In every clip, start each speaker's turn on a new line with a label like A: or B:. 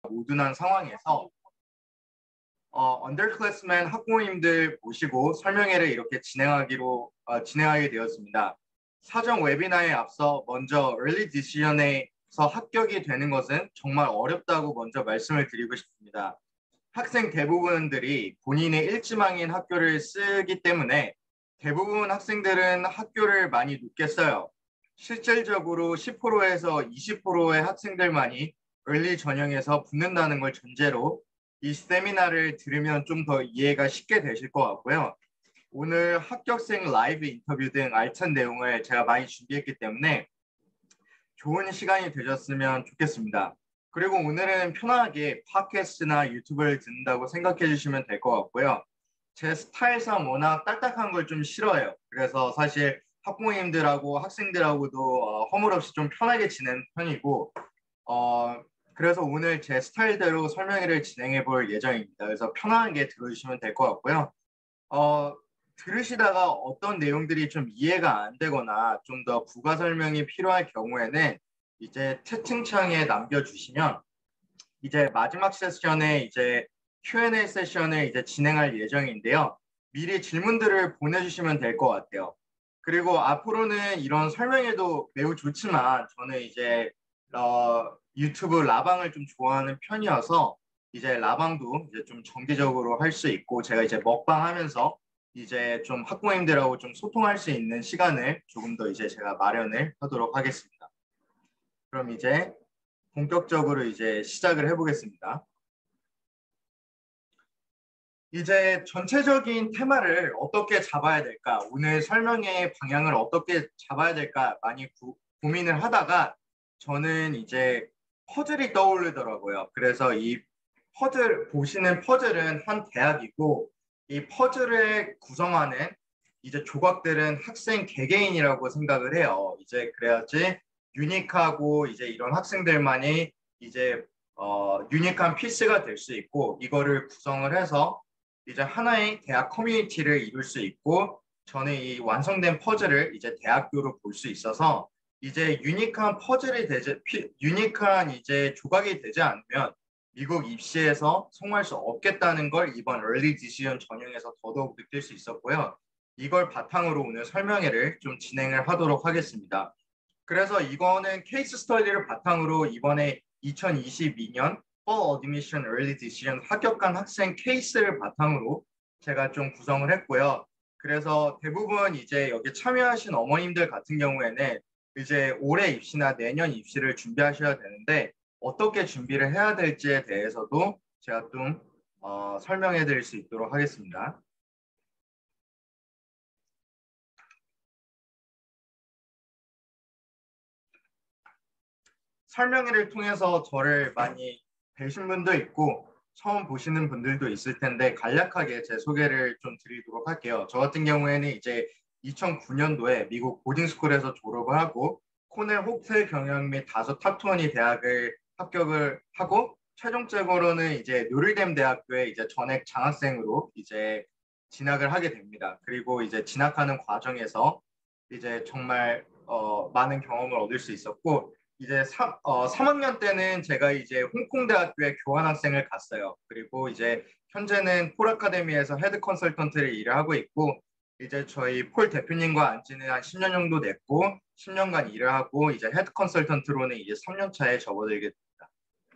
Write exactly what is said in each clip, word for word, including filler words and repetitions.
A: 모둔한 상황에서 어, 언더클래스맨 학부모님들 모시고 설명회를 이렇게 진행하기로 어, 진행하게 되었습니다. 사전 웨비나에 앞서 먼저 Early Decision에서 합격이 되는 것은 정말 어렵다고 먼저 말씀을 드리고 싶습니다. 학생 대부분들이 본인의 일지망인 학교를 쓰기 때문에 대부분 학생들은 학교를 많이 늦게 써요. 실질적으로 십 퍼센트에서 이십 퍼센트의 학생들만이 early 전형에서 붙는다는 걸 전제로 이 세미나를 들으면 좀 더 이해가 쉽게 되실 것 같고요. 오늘 합격생 라이브 인터뷰 등 알찬 내용을 제가 많이 준비했기 때문에 좋은 시간이 되셨으면 좋겠습니다. 그리고 오늘은 편하게 팟캐스트나 유튜브를 듣는다고 생각해 주시면 될 것 같고요. 제 스타일상 워낙 딱딱한 걸 좀 싫어해요. 그래서 사실 학부모님들하고 학생들하고도 어, 허물없이 좀 편하게 지내는 편이고 어, 그래서 오늘 제 스타일대로 설명회를 진행해 볼 예정입니다. 그래서 편하게 들어주시면 될 것 같고요. 어, 들으시다가 어떤 내용들이 좀 이해가 안 되거나 좀 더 부가 설명이 필요할 경우에는 이제 채팅창에 남겨주시면 이제 마지막 세션에 이제 큐 앤 에이 세션을 이제 진행할 예정인데요. 미리 질문들을 보내주시면 될 것 같아요. 그리고 앞으로는 이런 설명회도 매우 좋지만 저는 이제 어, 유튜브 라방을 좀 좋아하는 편이어서 이제 라방도 이제 좀 정기적으로 할 수 있고 제가 이제 먹방 하면서 이제 좀 학부모님들하고 좀 소통할 수 있는 시간을 조금 더 이제 제가 마련을 하도록 하겠습니다. 그럼 이제 본격적으로 이제 시작을 해보겠습니다. 이제 전체적인 테마를 어떻게 잡아야 될까? 오늘 설명의 방향을 어떻게 잡아야 될까? 많이 구, 고민을 하다가 저는 이제 퍼즐이 떠오르더라고요. 그래서 이 퍼즐, 보시는 퍼즐은 한 대학이고 이 퍼즐을 구성하는 이제 조각들은 학생 개개인이라고 생각을 해요. 이제 그래야지 유니크하고 이제 이런 학생들만이 이제 어, 유니크한 피스가 될 수 있고 이거를 구성을 해서 이제 하나의 대학 커뮤니티를 이룰 수 있고 저는 이 완성된 퍼즐을 이제 대학교로 볼 수 있어서 이제 유니크한 퍼즐이 되지 피, 유니크한 이제 조각이 되지 않으면 미국 입시에서 성공할 수 없겠다는 걸 이번 Early Decision 전형에서 더더욱 느낄 수 있었고요. 이걸 바탕으로 오늘 설명회를 좀 진행을 하도록 하겠습니다. 그래서 이거는 케이스 스터디를 바탕으로 이번에 이천이십이 년 Fall Admission Early Decision 합격한 학생 케이스를 바탕으로 제가 좀 구성을 했고요. 그래서 대부분 이제 여기 참여하신 어머님들 같은 경우에는 이제 올해 입시나 내년 입시를 준비하셔야 되는데 어떻게 준비를 해야 될지에 대해서도 제가 좀 어, 설명해 드릴 수 있도록 하겠습니다. 설명회를 통해서 저를 많이 뵈신 분도 있고 처음 보시는 분들도 있을 텐데 간략하게 제 소개를 좀 드리도록 할게요. 저 같은 경우에는 이제 이천구 년도에 미국 보딩스쿨에서 졸업을 하고 코넬 호텔 경영 및 다섯 탑이십 대학을 합격을 하고 최종적으로는 이제 노르뎀 대학교에 이제 전액 장학생으로 이제 진학을 하게 됩니다. 그리고 이제 진학하는 과정에서 이제 정말 어, 많은 경험을 얻을 수 있었고 이제 삼, 어, 삼 학년 때는 제가 이제 홍콩대학교에 교환학생을 갔어요. 그리고 이제 현재는 폴 아카데미에서 헤드 컨설턴트를 일을 하고 있고 이제 저희 폴 대표님과 안 지는 한 십 년 정도 됐고 십 년간 일을 하고 이제 헤드 컨설턴트로는 이제 삼 년 차에 접어들게 됩니다.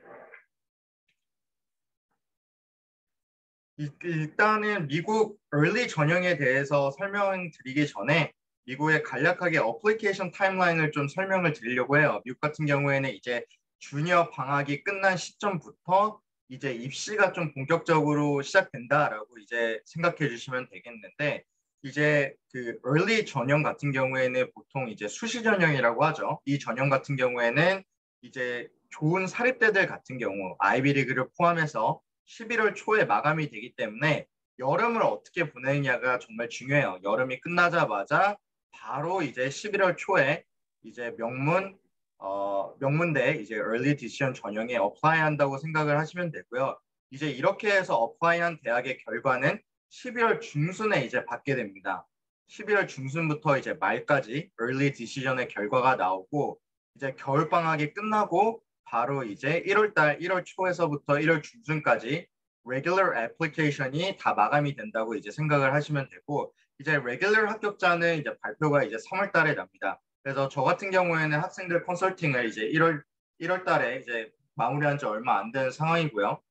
A: 일단은 미국 early 전형에 대해서 설명드리기 전에 미국의 간략하게 어플리케이션 타임라인을 좀 설명을 드리려고 해요. 미국 같은 경우에는 이제 주니어 방학이 끝난 시점부터 이제 입시가 좀 본격적으로 시작된다라고 이제 생각해 주시면 되겠는데 이제 그 early 전형 같은 경우에는 보통 이제 수시 전형이라고 하죠. 이 전형 같은 경우에는 이제 좋은 사립대들 같은 경우 아이비리그를 포함해서 십일월 초에 마감이 되기 때문에 여름을 어떻게 보내느냐가 정말 중요해요. 여름이 끝나자마자 바로 이제 십일월 초에 이제 명문 어, 명문대 이제 early decision 전형에 어플라이 한다고 생각을 하시면 되고요. 이제 이렇게 해서 어플라이한 대학의 결과는 십일월 중순에 이제 받게 됩니다. 십일월 중순부터 이제 말까지 early decision의 결과가 나오고 이제 겨울방학이 끝나고 바로 이제 일월 달, 일월 초에서부터 일월 중순까지 regular application이 다 마감이 된다고 이제 생각을 하시면 되고, 이제 regular 합격자는 이제 발표가 이제 삼월 달에 납니다. 그래서 저 같은 경우에는 학생들 컨설팅을 이제 일월 일월 달에 이제 마무리한 지 얼마 안 된 상황이고요.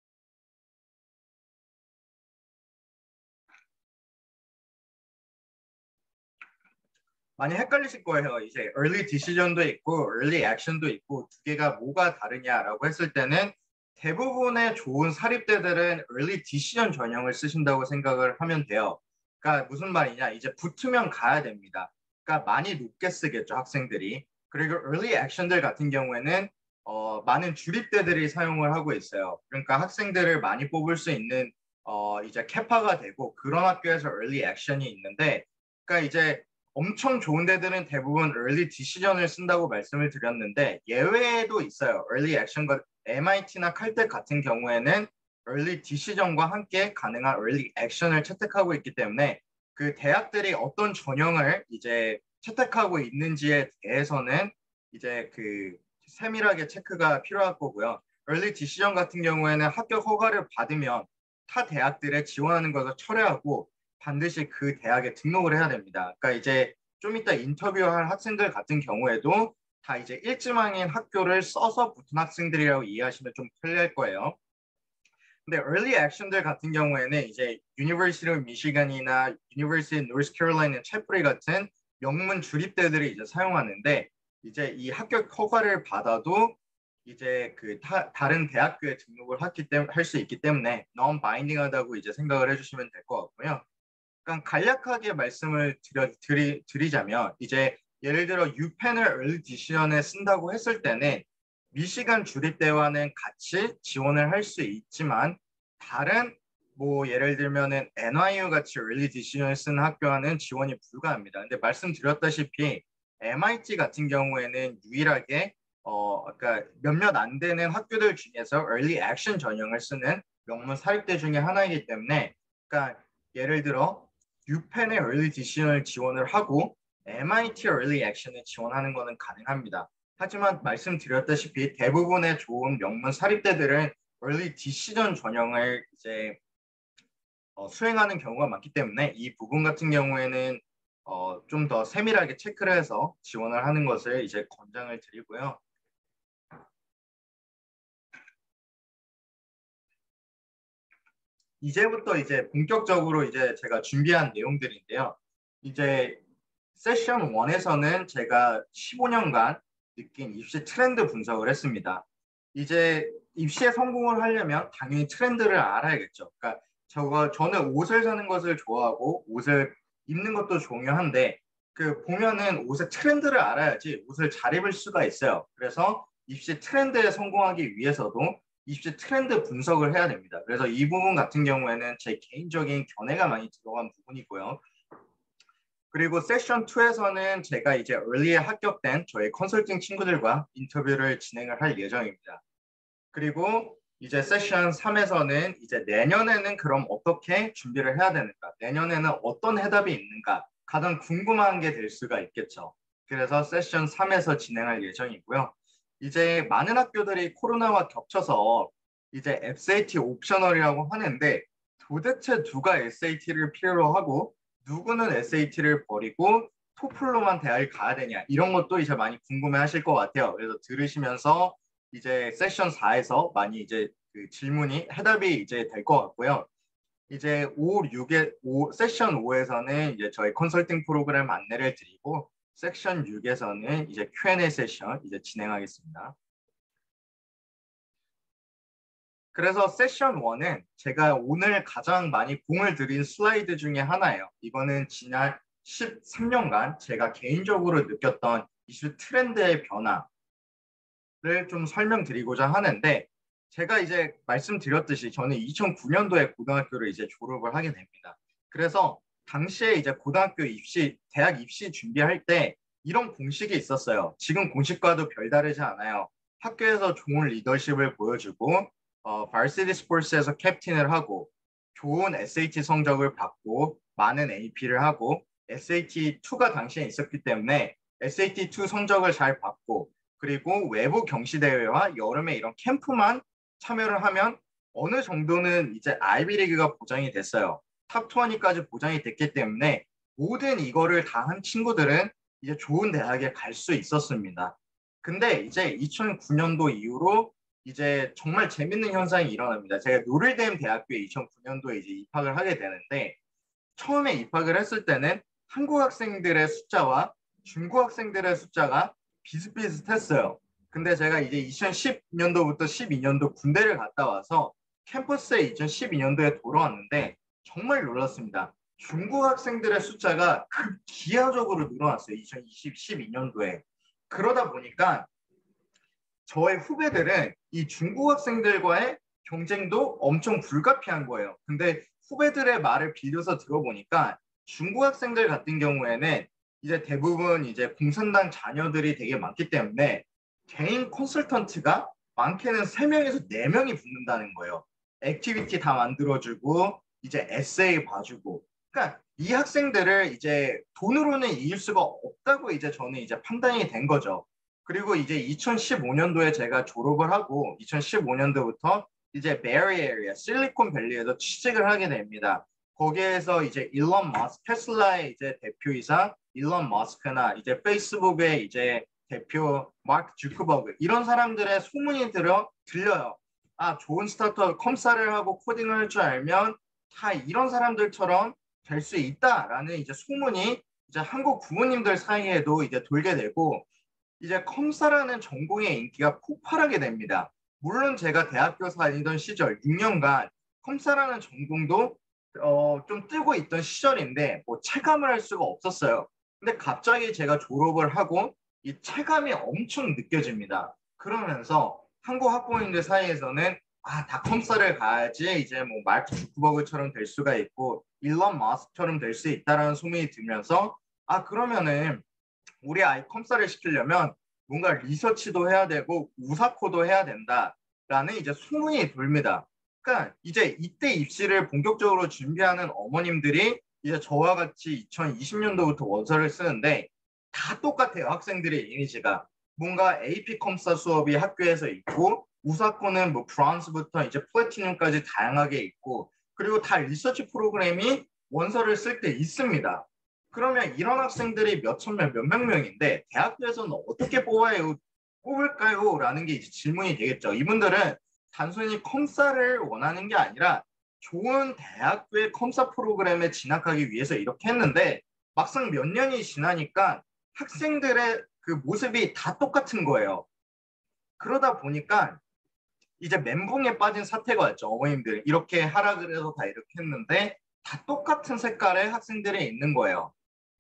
A: 많이 헷갈리실 거예요. 이제 early decision도 있고 early action도 있고 두 개가 뭐가 다르냐라고 했을 때는 대부분의 좋은 사립대들은 early decision 전형을 쓰신다고 생각을 하면 돼요. 그러니까 무슨 말이냐? 이제 붙으면 가야 됩니다. 그러니까 많이 높게 쓰겠죠, 학생들이. 그리고 early action들 같은 경우에는 어, 많은 주립대들이 사용을 하고 있어요. 그러니까 학생들을 많이 뽑을 수 있는 어, 이제 캐파가 되고 그런 학교에서 early action이 있는데, 그러니까 이제 엄청 좋은 데들은 대부분 early decision을 쓴다고 말씀을 드렸는데 예외도 있어요. early action과 엠아이티나 칼텍 같은 경우에는 early decision과 함께 가능한 early action을 채택하고 있기 때문에 그 대학들이 어떤 전형을 이제 채택하고 있는지에 대해서는 이제 그 세밀하게 체크가 필요할 거고요. early decision 같은 경우에는 합격 허가를 받으면 타 대학들에 지원하는 것을 철회하고 반드시 그 대학에 등록을 해야 됩니다. 그러니까 이제 좀 이따 인터뷰할 학생들 같은 경우에도 다 이제 일지망인 학교를 써서 붙은 학생들이라고 이해하시면 좀 편리할 거예요. 근데 early action들 같은 경우에는 이제 University of Michigan이나 University of North Carolina, 채플리 같은 명문 주립대들이 이제 사용하는데 이제 이 합격 허가를 받아도 이제 그 타, 다른 대학교에 등록을 했기 때문에 할 수 있기 때문에 non-binding하다고 이제 생각을 해주시면 될 것 같고요. 그러니까 간략하게 말씀을 드려, 드리, 드리자면 이제 예를 들어 유펜을 early decision에 쓴다고 했을 때는 미시간 주립대와는 같이 지원을 할 수 있지만 다른 뭐 예를 들면은 엔와이유 같이 early decision을 쓰는 학교와는 지원이 불가합니다. 근데 말씀드렸다시피 엠아이티 같은 경우에는 유일하게 어 그러니까 몇몇 안 되는 학교들 중에서 early action 전형을 쓰는 명문 사립대 중에 하나이기 때문에 그러니까 예를 들어 유펜의 early decision을 지원을 하고 엠아이티 early action을 지원하는 것은 가능합니다. 하지만 말씀드렸다시피 대부분의 좋은 명문 사립대들은 early decision 전형을 이제 어, 수행하는 경우가 많기 때문에 이 부분 같은 경우에는 어, 좀 더 세밀하게 체크를 해서 지원을 하는 것을 이제 권장을 드리고요. 이제부터 이제 본격적으로 이제 제가 준비한 내용들인데요. 이제 세션 일에서는 제가 십오 년간 느낀 입시 트렌드 분석을 했습니다. 이제 입시에 성공을 하려면 당연히 트렌드를 알아야겠죠. 그러니까 저거 저는 옷을 사는 것을 좋아하고 옷을 입는 것도 중요한데 그 보면은 옷의 트렌드를 알아야지 옷을 잘 입을 수가 있어요. 그래서 입시 트렌드에 성공하기 위해서도 입시 트렌드 분석을 해야 됩니다. 그래서 이 부분 같은 경우에는 제 개인적인 견해가 많이 들어간 부분이고요. 그리고 세션 이에서는 제가 이제 early에 합격된 저희 컨설팅 친구들과 인터뷰를 진행을 할 예정입니다. 그리고 이제 세션 삼에서는 이제 내년에는 그럼 어떻게 준비를 해야 되는가, 내년에는 어떤 해답이 있는가 가장 궁금한 게 될 수가 있겠죠. 그래서 세션 삼에서 진행할 예정이고요. 이제 많은 학교들이 코로나와 겹쳐서 이제 에스에이티 옵셔널이라고 하는데 도대체 누가 에스에이티를 필요로 하고 누구는 에스에이티를 버리고 토플로만 대학을 가야 되냐 이런 것도 이제 많이 궁금해 하실 것 같아요. 그래서 들으시면서 이제 세션 사에서 많이 이제 그 질문이 해답이 이제 될 것 같고요. 이제 오, 육에 오, 세션 오에서는 이제 저희 컨설팅 프로그램 안내를 드리고 섹션 육에서는 이제 큐 앤 에이 세션 이제 진행하겠습니다. 그래서 세션 일은 제가 오늘 가장 많이 공을 들인 슬라이드 중에 하나예요. 이거는 지난 십삼 년간 제가 개인적으로 느꼈던 이슈 트렌드의 변화를 좀 설명드리고자 하는데 제가 이제 말씀드렸듯이 저는 이천구 년도에 고등학교를 이제 졸업을 하게 됩니다. 그래서 당시에 이제 고등학교 입시, 대학 입시 준비할 때 이런 공식이 있었어요. 지금 공식과도 별다르지 않아요. 학교에서 좋은 리더십을 보여주고 어, varsity sports에서 캡틴을 하고 좋은 에스에이티 성적을 받고 많은 에이피를 하고 에스에이티 이가 당시에 있었기 때문에 에스에이티 이 성적을 잘 받고 그리고 외부 경시대회와 여름에 이런 캠프만 참여를 하면 어느 정도는 이제 아이비리그가 보장이 됐어요. 탑 이십까지 보장이 됐기 때문에 모든 이거를 다 한 친구들은 이제 좋은 대학에 갈 수 있었습니다. 근데 이제 이천구 년도 이후로 이제 정말 재밌는 현상이 일어납니다. 제가 노르데임 대학교에 이천구 년도에 이제 입학을 하게 되는데 처음에 입학을 했을 때는 한국 학생들의 숫자와 중국 학생들의 숫자가 비슷비슷했어요. 근데 제가 이제 이천십 년도부터 십이 년도 군대를 갔다 와서 캠퍼스에 이천십이 년도에 돌아왔는데 정말 놀랐습니다. 중국 학생들의 숫자가 급기하적으로 늘어났어요. 이천십이 년도에. 그러다 보니까 저의 후배들은 이 중국 학생들과의 경쟁도 엄청 불가피한 거예요. 근데 후배들의 말을 빌려서 들어보니까 중국 학생들 같은 경우에는 이제 대부분 이제 공산당 자녀들이 되게 많기 때문에 개인 컨설턴트가 많게는 세 명에서 네 명이 붙는다는 거예요. 액티비티 다 만들어주고 이제 에세이 봐주고. 그러니까 이 학생들을 이제 돈으로는 이길 수가 없다고 이제 저는 이제 판단이 된 거죠. 그리고 이제 이천십오 년도에 제가 졸업을 하고 이천십오 년도부터 이제 베리 에리아, 실리콘밸리에서 취직을 하게 됩니다. 거기에서 이제 일론 머스크, 테슬라의 이제 대표이사 일론 머스크나 이제 페이스북의 이제 대표 마크 주크버그 이런 사람들의 소문이 들어 들려요. 아, 좋은 스타트업 컴사를 하고 코딩을 할 줄 알면 다 이런 사람들처럼 될 수 있다라는 이제 소문이 이제 한국 부모님들 사이에도 이제 돌게 되고 이제 컴사라는 전공의 인기가 폭발하게 됩니다. 물론 제가 대학교 다니던 시절 육 년간 컴사라는 전공도 어, 좀 뜨고 있던 시절인데 뭐 체감을 할 수가 없었어요. 근데 갑자기 제가 졸업을 하고 이 체감이 엄청 느껴집니다. 그러면서 한국 학부모님들 사이에서는 아, 다 컴사를 가야지 이제 뭐 마크 주크버그처럼 될 수가 있고 일론 머스크처럼 될 수 있다라는 소문이 들면서 아, 그러면은 우리 아이 컴사를 시키려면 뭔가 리서치도 해야 되고 우사코도 해야 된다라는 이제 소문이 돌립니다. 그러니까 이제 이때 입시를 본격적으로 준비하는 어머님들이 이제 저와 같이 이천이십 년도부터 원서를 쓰는데 다 똑같아요. 학생들의 이미지가. 뭔가 에이피 컴사 수업이 학교에서 있고 우사코는 뭐 브론즈부터 이제 플래티넘까지 다양하게 있고 그리고 다 리서치 프로그램이 원서를 쓸 때 있습니다. 그러면 이런 학생들이 몇천 명, 몇백 명인데 대학교에서는 어떻게 뽑아요? 뽑을까요? 라는 게 이제 질문이 되겠죠. 이분들은 단순히 컴사를 원하는 게 아니라 좋은 대학교의 컴사 프로그램에 진학하기 위해서 이렇게 했는데 막상 몇 년이 지나니까 학생들의 그 모습이 다 똑같은 거예요. 그러다 보니까 이제 멘붕에 빠진 사태가 왔죠. 어머님들 이렇게 하라 그래서 다 이렇게 했는데 다 똑같은 색깔의 학생들이 있는 거예요.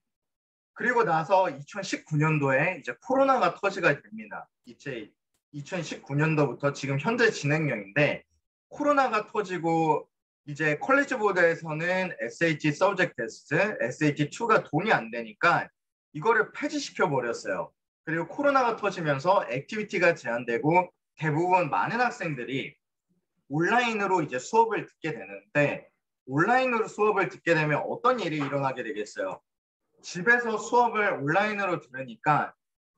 A: 그리고 나서 이천십구 년도에 이제 코로나가 터지게 됩니다. 이제 이천십구 년도부터 지금 현재 진행형인데 코로나가 터지고 이제 컬리지 보드에서는 에스에이티 서브젝트 테스트, 에스에이티 이가 돈이 안 되니까 이거를 폐지시켜 버렸어요. 그리고 코로나가 터지면서 액티비티가 제한되고 대부분 많은 학생들이 온라인으로 이제 수업을 듣게 되는데 온라인으로 수업을 듣게 되면 어떤 일이 일어나게 되겠어요? 집에서 수업을 온라인으로 들으니까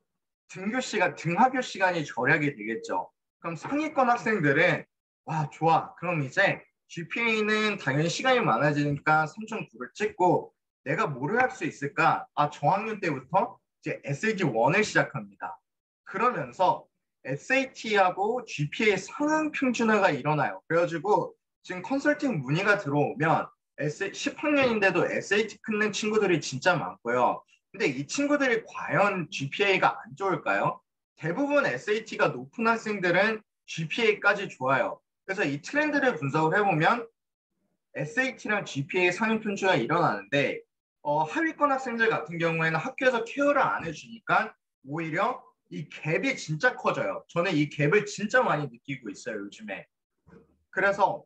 A: 등교 시간, 등하교 시간이 절약이 되겠죠. 그럼 상위권 학생들은 와, 좋아. 그럼 이제 지피에이는 당연히 시간이 많아지니까 삼 점 구를 찍고 내가 뭐를 할 수 있을까? 아, 저학년 때부터 이제 에스에이티 일을 시작합니다. 그러면서 에스에이티하고 지피에이 상향 평준화가 일어나요. 그래가지고 지금 컨설팅 문의가 들어오면 십 학년인데도 에스에이티 끊는 친구들이 진짜 많고요. 근데 이 친구들이 과연 지피에이가 안 좋을까요? 대부분 에스에이티가 높은 학생들은 지피에이까지 좋아요. 그래서 이 트렌드를 분석을 해보면 에스에이티랑 지피에이 상향 평준화가 일어나는데 어, 하위권 학생들 같은 경우에는 학교에서 케어를 안 해주니까 오히려 이 갭이 진짜 커져요. 저는 이 갭을 진짜 많이 느끼고 있어요, 요즘에. 그래서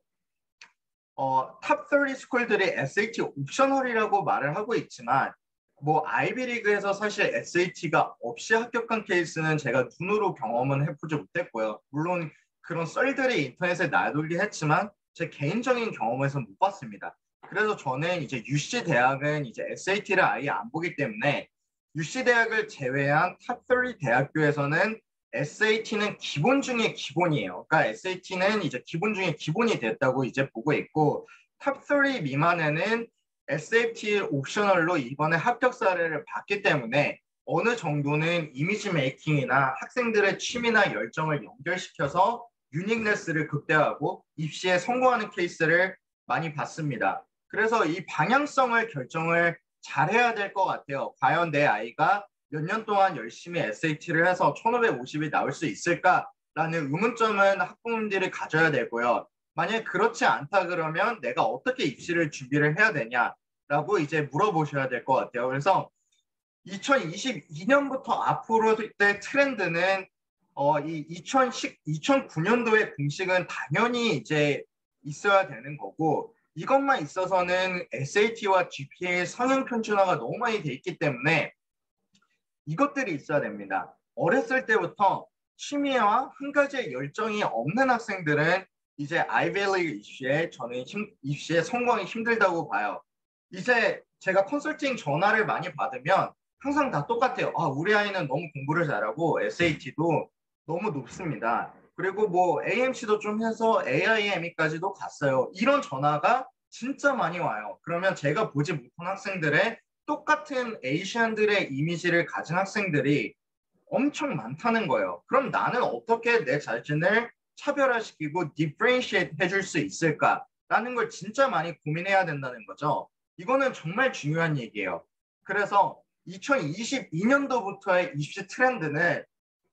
A: 어, 탑 삼십 스쿨들이 에스에이티 옵셔널이라고 말을 하고 있지만 뭐 아이비리그에서 사실 에스에이티가 없이 합격한 케이스는 제가 눈으로 경험은 해보지 못했고요. 물론 그런 썰들이 인터넷에 나돌긴 했지만 제 개인적인 경험에서 못 봤습니다. 그래서 저는 이제 유씨 대학은 이제 에스에이티를 아예 안 보기 때문에 유씨 대학을 제외한 탑 삼십 대학교에서는 에스에이티는 기본 중에 기본이에요. 그러니까 에스에이티는 이제 기본 중에 기본이 됐다고 이제 보고 있고 탑 삼 미만에는 에스에이티 옵셔널로 이번에 합격 사례를 봤기 때문에 어느 정도는 이미지 메이킹이나 학생들의 취미나 열정을 연결시켜서 유닉네스를 극대화하고 입시에 성공하는 케이스를 많이 봤습니다. 그래서 이 방향성을 결정을 잘해야 될 것 같아요. 과연 내 아이가 몇 년 동안 열심히 에스에이티를 해서 천오백오십이 나올 수 있을까라는 의문점은 학부모님들이 가져야 되고요. 만약에 그렇지 않다 그러면 내가 어떻게 입시를 준비를 해야 되냐라고 이제 물어보셔야 될 것 같아요. 그래서 이천이십이 년부터 앞으로의 트렌드는 어, 이 이천십, 이천구 년도의 공식은 당연히 이제 있어야 되는 거고 이것만 있어서는 에스에이티와 지피에이 상향 편준화가 너무 많이 돼 있기 때문에 이것들이 있어야 됩니다. 어렸을 때부터 취미와 한 가지의 열정이 없는 학생들은 이제 아이비리그 입시에 저는 힘, 입시에 성공이 힘들다고 봐요. 이제 제가 컨설팅 전화를 많이 받으면 항상 다 똑같아요. 아, 우리 아이는 너무 공부를 잘하고 에스에이티도 너무 높습니다. 그리고 뭐 에이엠씨도 좀 해서 에이아이엠이까지도 갔어요. 이런 전화가 진짜 많이 와요. 그러면 제가 보지 못한 학생들의 똑같은 에이시안들의 이미지를 가진 학생들이 엄청 많다는 거예요. 그럼 나는 어떻게 내 자신을 차별화시키고 디퍼런시에이트 해줄 수 있을까라는 걸 진짜 많이 고민해야 된다는 거죠. 이거는 정말 중요한 얘기예요. 그래서 이천이십이 년도부터의 입시 트렌드는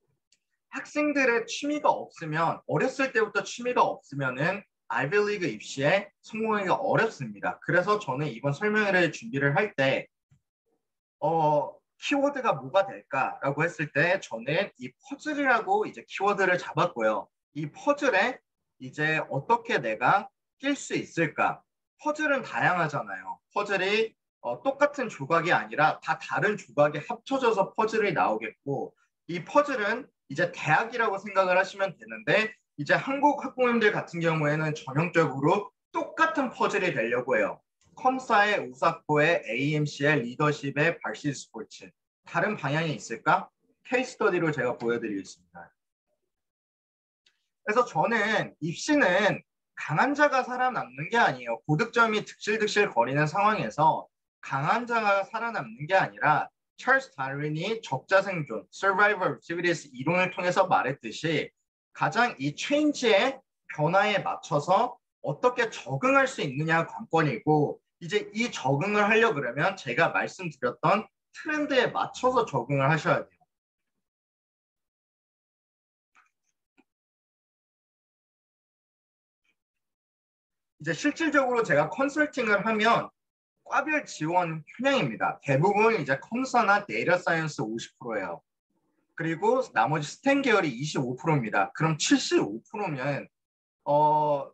A: 학생들의 취미가 없으면 어렸을 때부터 취미가 없으면은 아이비리그 입시에 성공하기가 어렵습니다. 그래서 저는 이번 설명회를 준비를 할 때 어, 키워드가 뭐가 될까라고 했을 때 저는 이 퍼즐이라고 이제 키워드를 잡았고요. 이 퍼즐에 이제 어떻게 내가 낄 수 있을까? 퍼즐은 다양하잖아요. 퍼즐이 어, 똑같은 조각이 아니라 다 다른 조각이 합쳐져서 퍼즐이 나오겠고 이 퍼즐은 이제 대학이라고 생각을 하시면 되는데 이제 한국 학부모님들 같은 경우에는 전형적으로 똑같은 퍼즐이 되려고 해요. 컴사의 우사코의 에이엠씨의 리더십의 발시 스포츠 다른 방향이 있을까? 케이스 스터디로 제가 보여드리겠습니다. 그래서 저는 입시는 강한 자가 살아남는 게 아니에요. 고득점이 득실득실 거리는 상황에서 강한 자가 살아남는 게 아니라 찰스 다윈이 적자생존, survival activities 이론을 통해서 말했듯이 가장 이 체인지의 변화에 맞춰서 어떻게 적응할 수 있느냐 관건이고 이제 이 적응을 하려 그러면 제가 말씀드렸던 트렌드에 맞춰서 적응을 하셔야 돼요. 이제 실질적으로 제가 컨설팅을 하면 과별 지원 현황입니다. 대부분 이제 컴사나 데이터 사이언스 오십 퍼센트예요. 그리고 나머지 스템 계열이 이십오 퍼센트입니다. 그럼 칠십오 퍼센트면 어,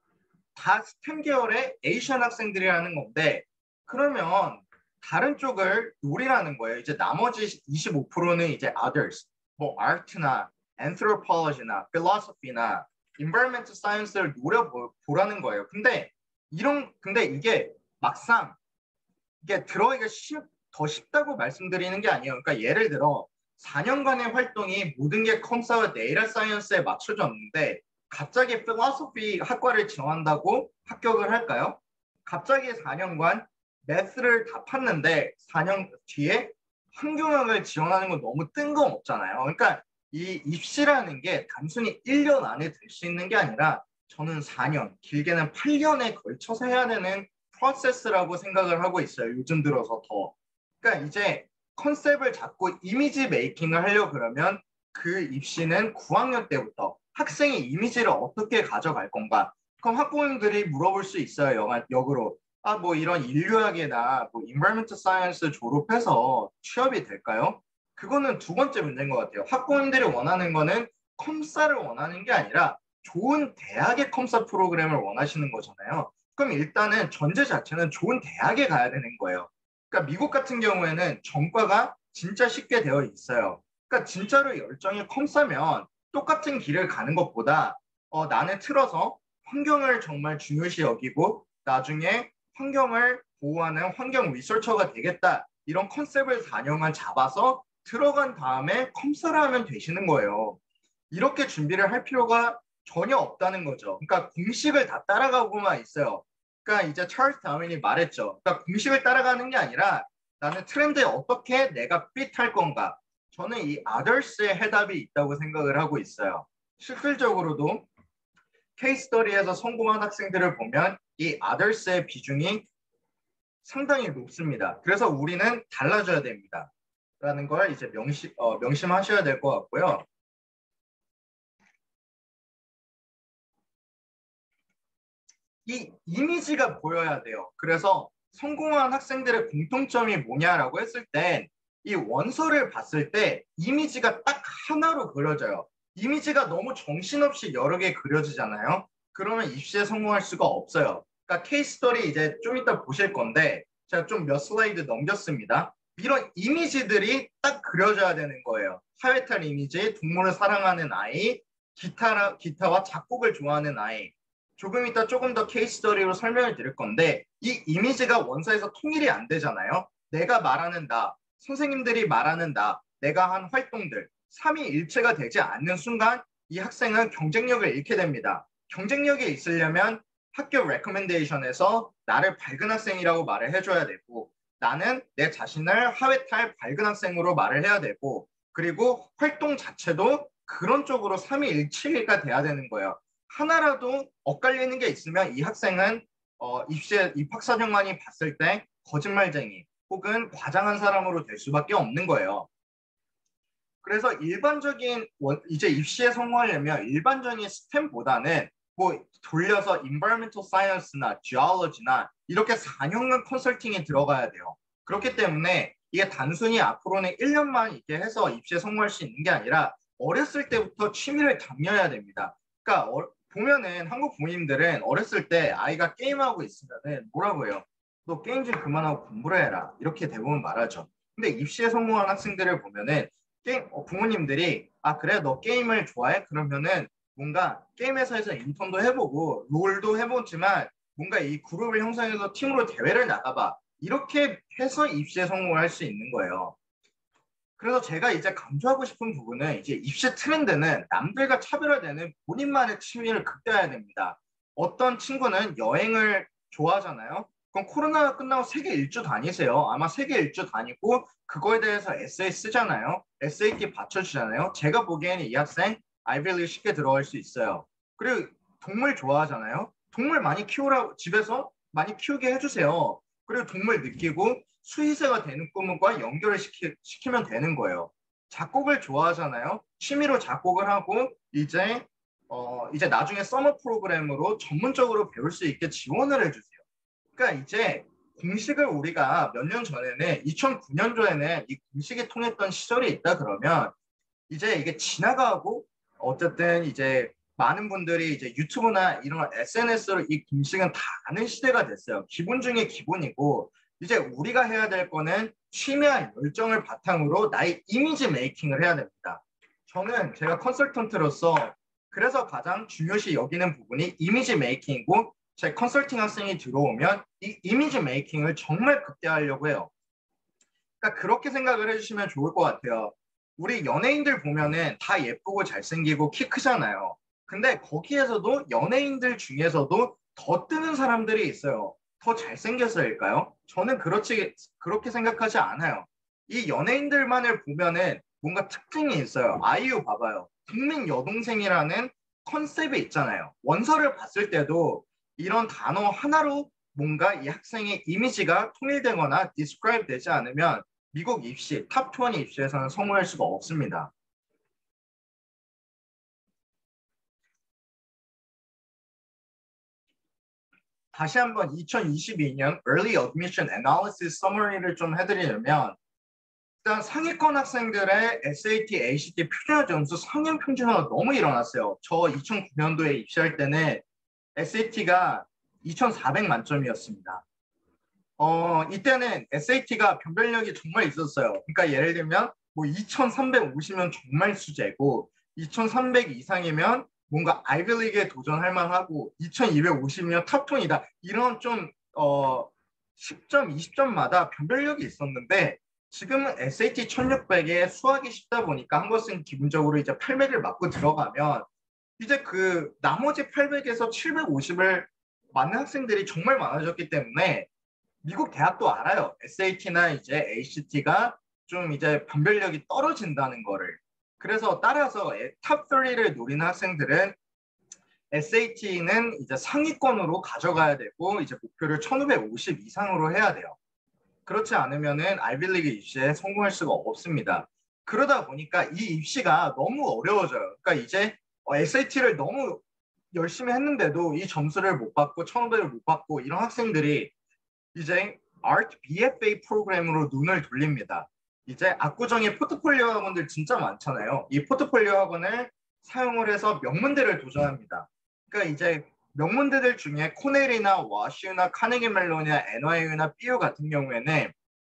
A: 다 스템 계열의 에이시안 학생들이라는 건데 그러면 다른 쪽을 노리라는 거예요. 이제 나머지 이십오 퍼센트는 이제 others, 뭐 art나 anthropology나 philosophy나 environmental science를 노려보라는 거예요. 근데 이런 근데 이게 막상 이게 들어가기가 쉽, 더 쉽다고 말씀드리는 게 아니에요. 그러니까 예를 들어 사 년간의 활동이 모든 게 컴사와 데이터 사이언스에 맞춰졌는데 갑자기 필로소피 학과를 지원한다고 합격을 할까요? 갑자기 사 년간 매스를 다 팠는데 사 년 뒤에 환경학을 지원하는 건 너무 뜬금없잖아요. 그러니까 이 입시라는 게 단순히 일 년 안에 될 수 있는 게 아니라 저는 사 년, 길게는 팔 년에 걸쳐서 해야 되는 프로세스라고 생각을 하고 있어요. 요즘 들어서 더. 그러니까 이제 컨셉을 잡고 이미지 메이킹을 하려고 그러면 그 입시는 구 학년 때부터 학생의 이미지를 어떻게 가져갈 건가? 그럼 학부모님들이 물어볼 수 있어요. 역으로. 아, 뭐 이런 인류학이나 뭐 environmental science 졸업해서 취업이 될까요? 그거는 두 번째 문제인 것 같아요. 학부모님들이 원하는 거는 컴사를 원하는 게 아니라 좋은 대학의 컴사 프로그램을 원하시는 거잖아요. 그럼 일단은 전제 자체는 좋은 대학에 가야 되는 거예요. 그러니까 미국 같은 경우에는 전과가 진짜 쉽게 되어 있어요. 그러니까 진짜로 열정이 컴사면 똑같은 길을 가는 것보다 어, 나는 틀어서 환경을 정말 중요시 여기고 나중에 환경을 보호하는 환경 리서처가 되겠다. 이런 컨셉을 사 년간 잡아서 들어간 다음에 컴사를 하면 되시는 거예요. 이렇게 준비를 할 필요가 전혀 없다는 거죠. 그러니까 공식을 다 따라가고만 있어요. 그러니까 이제 찰스 다윈이 말했죠. 그러니까 공식을 따라가는 게 아니라 나는 트렌드에 어떻게 내가 핏할 건가. 저는 이 others의 해답이 있다고 생각을 하고 있어요. 실질적으로도 케이스 스터디에서 성공한 학생들을 보면 이 others의 비중이 상당히 높습니다. 그래서 우리는 달라져야 됩니다. 라는 걸 이제 명시, 어, 명심하셔야 될 것 같고요. 이 이미지가 보여야 돼요. 그래서 성공한 학생들의 공통점이 뭐냐라고 했을 땐 이 원서를 봤을 때 이미지가 딱 하나로 그려져요. 이미지가 너무 정신없이 여러 개 그려지잖아요. 그러면 입시에 성공할 수가 없어요. 그러니까 케이스 스터디 이제 좀 이따 보실 건데 제가 좀 몇 슬라이드 넘겼습니다. 이런 이미지들이 딱 그려져야 되는 거예요. 사회탈 이미지, 동물을 사랑하는 아이, 기타, 기타와 작곡을 좋아하는 아이. 조금 이따 조금 더 케이스 스터디로 설명을 드릴 건데 이 이미지가 원서에서 통일이 안 되잖아요. 내가 말하는 나, 선생님들이 말하는 나, 내가 한 활동들, 삼위일체가 되지 않는 순간 이 학생은 경쟁력을 잃게 됩니다. 경쟁력이 있으려면 학교 레커멘데이션에서 나를 밝은 학생이라고 말을 해줘야 되고 나는 내 자신을 하회탈 밝은 학생으로 말을 해야 되고 그리고 활동 자체도 그런 쪽으로 삼위일체가 돼야 되는 거예요. 하나라도 엇갈리는 게 있으면 이 학생은 어, 입시에 입학사정관이 봤을 때 거짓말쟁이 혹은 과장한 사람으로 될 수밖에 없는 거예요. 그래서 일반적인 원, 이제 입시에 성공하려면 일반적인 스템보다는 뭐 돌려서 environmental science나 geology나 이렇게 사 년간 컨설팅이 들어가야 돼요. 그렇기 때문에 이게 단순히 앞으로는 일 년만 이렇게 해서 입시에 성공할 수 있는 게 아니라 어렸을 때부터 취미를 당겨야 됩니다. 그러니까 어, 보면은 한국 부모님들은 어렸을 때 아이가 게임하고 있으면은 뭐라고 해요? 너 게임 좀 그만하고 공부를 해라. 이렇게 대부분 말하죠. 근데 입시에 성공한 학생들을 보면은 게임, 어, 부모님들이 아 그래 너 게임을 좋아해? 그러면은 뭔가 게임 회사에서 인턴도 해보고 롤도 해보지만 뭔가 이 그룹을 형성해서 팀으로 대회를 나가봐. 이렇게 해서 입시에 성공을 할 수 있는 거예요. 그래서 제가 이제 강조하고 싶은 부분은 이제 입시 트렌드는 남들과 차별화되는 본인만의 취미를 극대화해야 됩니다. 어떤 친구는 여행을 좋아하잖아요. 그럼 코로나가 끝나고 세계 일주 다니세요. 아마 세계 일주 다니고 그거에 대해서 에세이 쓰잖아요. 에세이티 받쳐주잖아요. 제가 보기에는 이 학생 아이비리그 쉽게 들어갈 수 있어요. 그리고 동물 좋아하잖아요. 동물 많이 키우라고 집에서 많이 키우게 해주세요. 그리고 동물 느끼고 수의사가 되는 꿈과 연결을 시키, 시키면 되는 거예요. 작곡을 좋아하잖아요. 취미로 작곡을 하고 이제 어 이제 나중에 서머 프로그램으로 전문적으로 배울 수 있게 지원을 해주세요. 그러니까 이제 공식을 우리가 몇 년 전에는 이천구 년도에는 이 공식이 통했던 시절이 있다 그러면 이제 이게 지나가고 어쨌든 이제 많은 분들이 이제 유튜브나 이런 에스엔에스로 이 공식은 다 아는 시대가 됐어요. 기본 중에 기본이고 이제 우리가 해야 될 거는 취미와 열정을 바탕으로 나의 이미지 메이킹을 해야 됩니다. 저는 제가 컨설턴트로서 그래서 가장 중요시 여기는 부분이 이미지 메이킹이고 제 컨설팅 학생이 들어오면 이 이미지 메이킹을 정말 극대화하려고 해요. 그러니까 그렇게 생각을 해주시면 좋을 것 같아요. 우리 연예인들 보면은 다 예쁘고 잘생기고 키 크잖아요. 근데 거기에서도 연예인들 중에서도 더 뜨는 사람들이 있어요. 더 잘생겨서일까요? 저는 그렇지, 그렇게 생각하지 않아요. 이 연예인들만을 보면은 뭔가 특징이 있어요. 아이유 봐봐요. 국민 여동생이라는 컨셉이 있잖아요. 원서를 봤을 때도 이런 단어 하나로 뭔가 이 학생의 이미지가 통일되거나 디스크라이브 되지 않으면 미국 입시, 탑 이십 입시에서는 성공할 수가 없습니다. 다시 한번 이천이십이 년 Early Admission Analysis Summary를 좀 해드리려면 일단 상위권 학생들의 에스에이티, 에이씨티 표준화 점수 상향 평준화가 너무 일어났어요. 저 이천구 년도에 입시할 때는 에스에이티가 이천사백 만점이었습니다. 어, 이때는 에스에이티가 변별력이 정말 있었어요. 그러니까 예를 들면 뭐 이천삼백오십이면 정말 수재고 이천삼백 이상이면 뭔가 아이비리그에 도전할 만하고 이천이백오십이면 탑십이다. 이런 좀 어, 십 점, 이십 점마다 변별력이 있었는데 지금은 에스에이티 천육백에 수학이 쉽다 보니까 한 것은 기본적으로 이제 팔백을 맞고 들어가면 이제 그 나머지 팔백에서 칠백오십을 맞는 학생들이 정말 많아졌기 때문에 미국 대학도 알아요. 에스에이티나 이제 에이씨티가 좀 이제 변별력이 떨어진다는 거를. 그래서 따라서 탑 삼십을 노리는 학생들은 에스에이티는 이제 상위권으로 가져가야 되고 이제 목표를 천오백오십 이상으로 해야 돼요. 그렇지 않으면은 아이비리그 입시에 성공할 수가 없습니다. 그러다 보니까 이 입시가 너무 어려워져요. 그러니까 이제 에스에이티를 너무 열심히 했는데도 이 점수를 못 받고 천오백을 못 받고 이런 학생들이 이제 Art 비에프에이 프로그램으로 눈을 돌립니다. 이제 압구정에 포트폴리오 학원들 진짜 많잖아요. 이 포트폴리오 학원을 사용을 해서 명문대를 도전합니다. 그러니까 이제 명문대들 중에 코넬이나 와슈나 카네기 멜론이나 엔와이유나 비유 같은 경우에는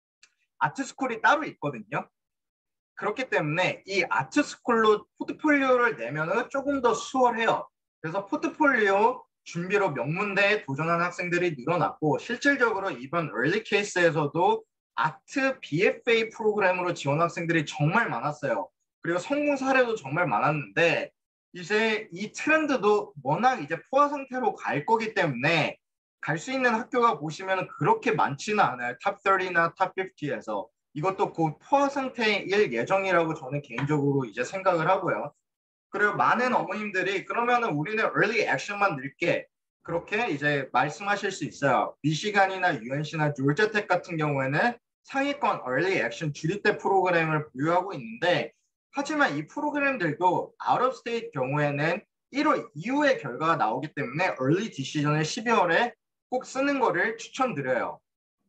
A: 아트스쿨이 따로 있거든요. 그렇기 때문에 이 아트스쿨로 포트폴리오를 내면은 조금 더 수월해요. 그래서 포트폴리오 준비로 명문대에 도전하는 학생들이 늘어났고 실질적으로 이번 early case에서도 아트 비에프에이 프로그램으로 지원 학생들이 정말 많았어요. 그리고 성공 사례도 정말 많았는데 이제 이 트렌드도 워낙 이제 포화 상태로 갈 거기 때문에 갈 수 있는 학교가 보시면 그렇게 많지는 않아요. 탑 삼십나 탑 오십에서. 이것도 곧 포화 상태일 예정이라고 저는 개인적으로 이제 생각을 하고요. 그리고 많은 어머님들이 그러면은 우리는 early action만 넣을게. 그렇게 이제 말씀하실 수 있어요. 미시간이나 유엔씨나 졸지아텍 같은 경우에는 상위권 early action 주립대 프로그램을 보유하고 있는데 하지만 이 프로그램들도 out of state 경우에는 일월 이후에 결과가 나오기 때문에 early decision을 십이월에 꼭 쓰는 거를 추천드려요.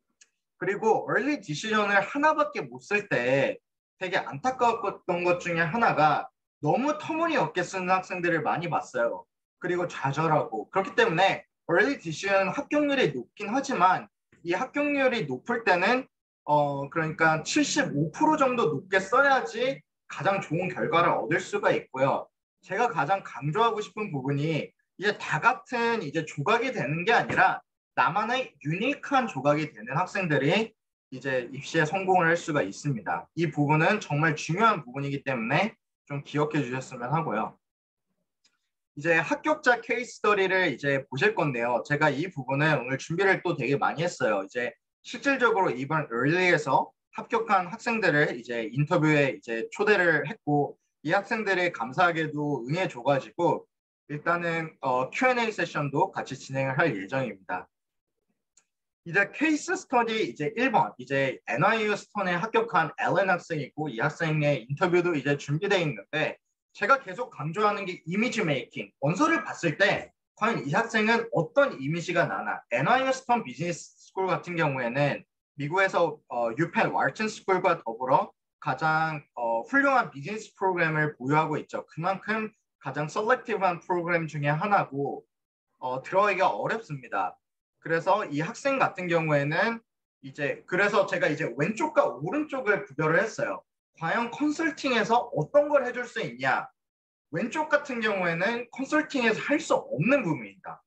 A: 그리고 early decision을 하나밖에 못 쓸 때 되게 안타까웠던 것 중에 하나가 너무 터무니없게 쓰는 학생들을 많이 봤어요. 그리고 좌절하고 그렇기 때문에 early decision 합격률이 높긴 하지만 이 합격률이 높을 때는 어 그러니까 칠십오 퍼센트 정도 높게 써야지 가장 좋은 결과를 얻을 수가 있고요. 제가 가장 강조하고 싶은 부분이 이제 다 같은 이제 조각이 되는 게 아니라 나만의 유니크한 조각이 되는 학생들이 이제 입시에 성공을 할 수가 있습니다. 이 부분은 정말 중요한 부분이기 때문에 좀 기억해 주셨으면 하고요. 이제 합격자 케이스 스터디를 이제 보실 건데요. 제가 이 부분은 오늘 준비를 또 되게 많이 했어요. 이제 실질적으로 이번 early에서 합격한 학생들을 이제 인터뷰에 이제 초대를 했고 이 학생들이 감사하게도 응해줘가지고 일단은 어, 큐 앤 에이 세션도 같이 진행을 할 예정입니다. 이제 케이스 스터디 이제 일 번 이제 엔와이유 스턴에 합격한 앨런 학생이고 이 학생의 인터뷰도 이제 준비되어 있는데 제가 계속 강조하는 게 이미지 메이킹. 원서를 봤을 때 과연 이 학생은 어떤 이미지가 나나. 엔와이유 스턴 비즈니스 스쿨 같은 경우에는 미국에서 어, 유펜 왈튼 스쿨과 더불어 가장 어, 훌륭한 비즈니스 프로그램을 보유하고 있죠. 그만큼 가장 셀렉티브한 프로그램 중에 하나고 어, 들어가기가 어렵습니다. 그래서 이 학생 같은 경우에는 이제 그래서 제가 이제 왼쪽과 오른쪽을 구별을 했어요. 과연 컨설팅에서 어떤 걸 해줄 수 있냐? 왼쪽 같은 경우에는 컨설팅에서 할 수 없는 부분입니다.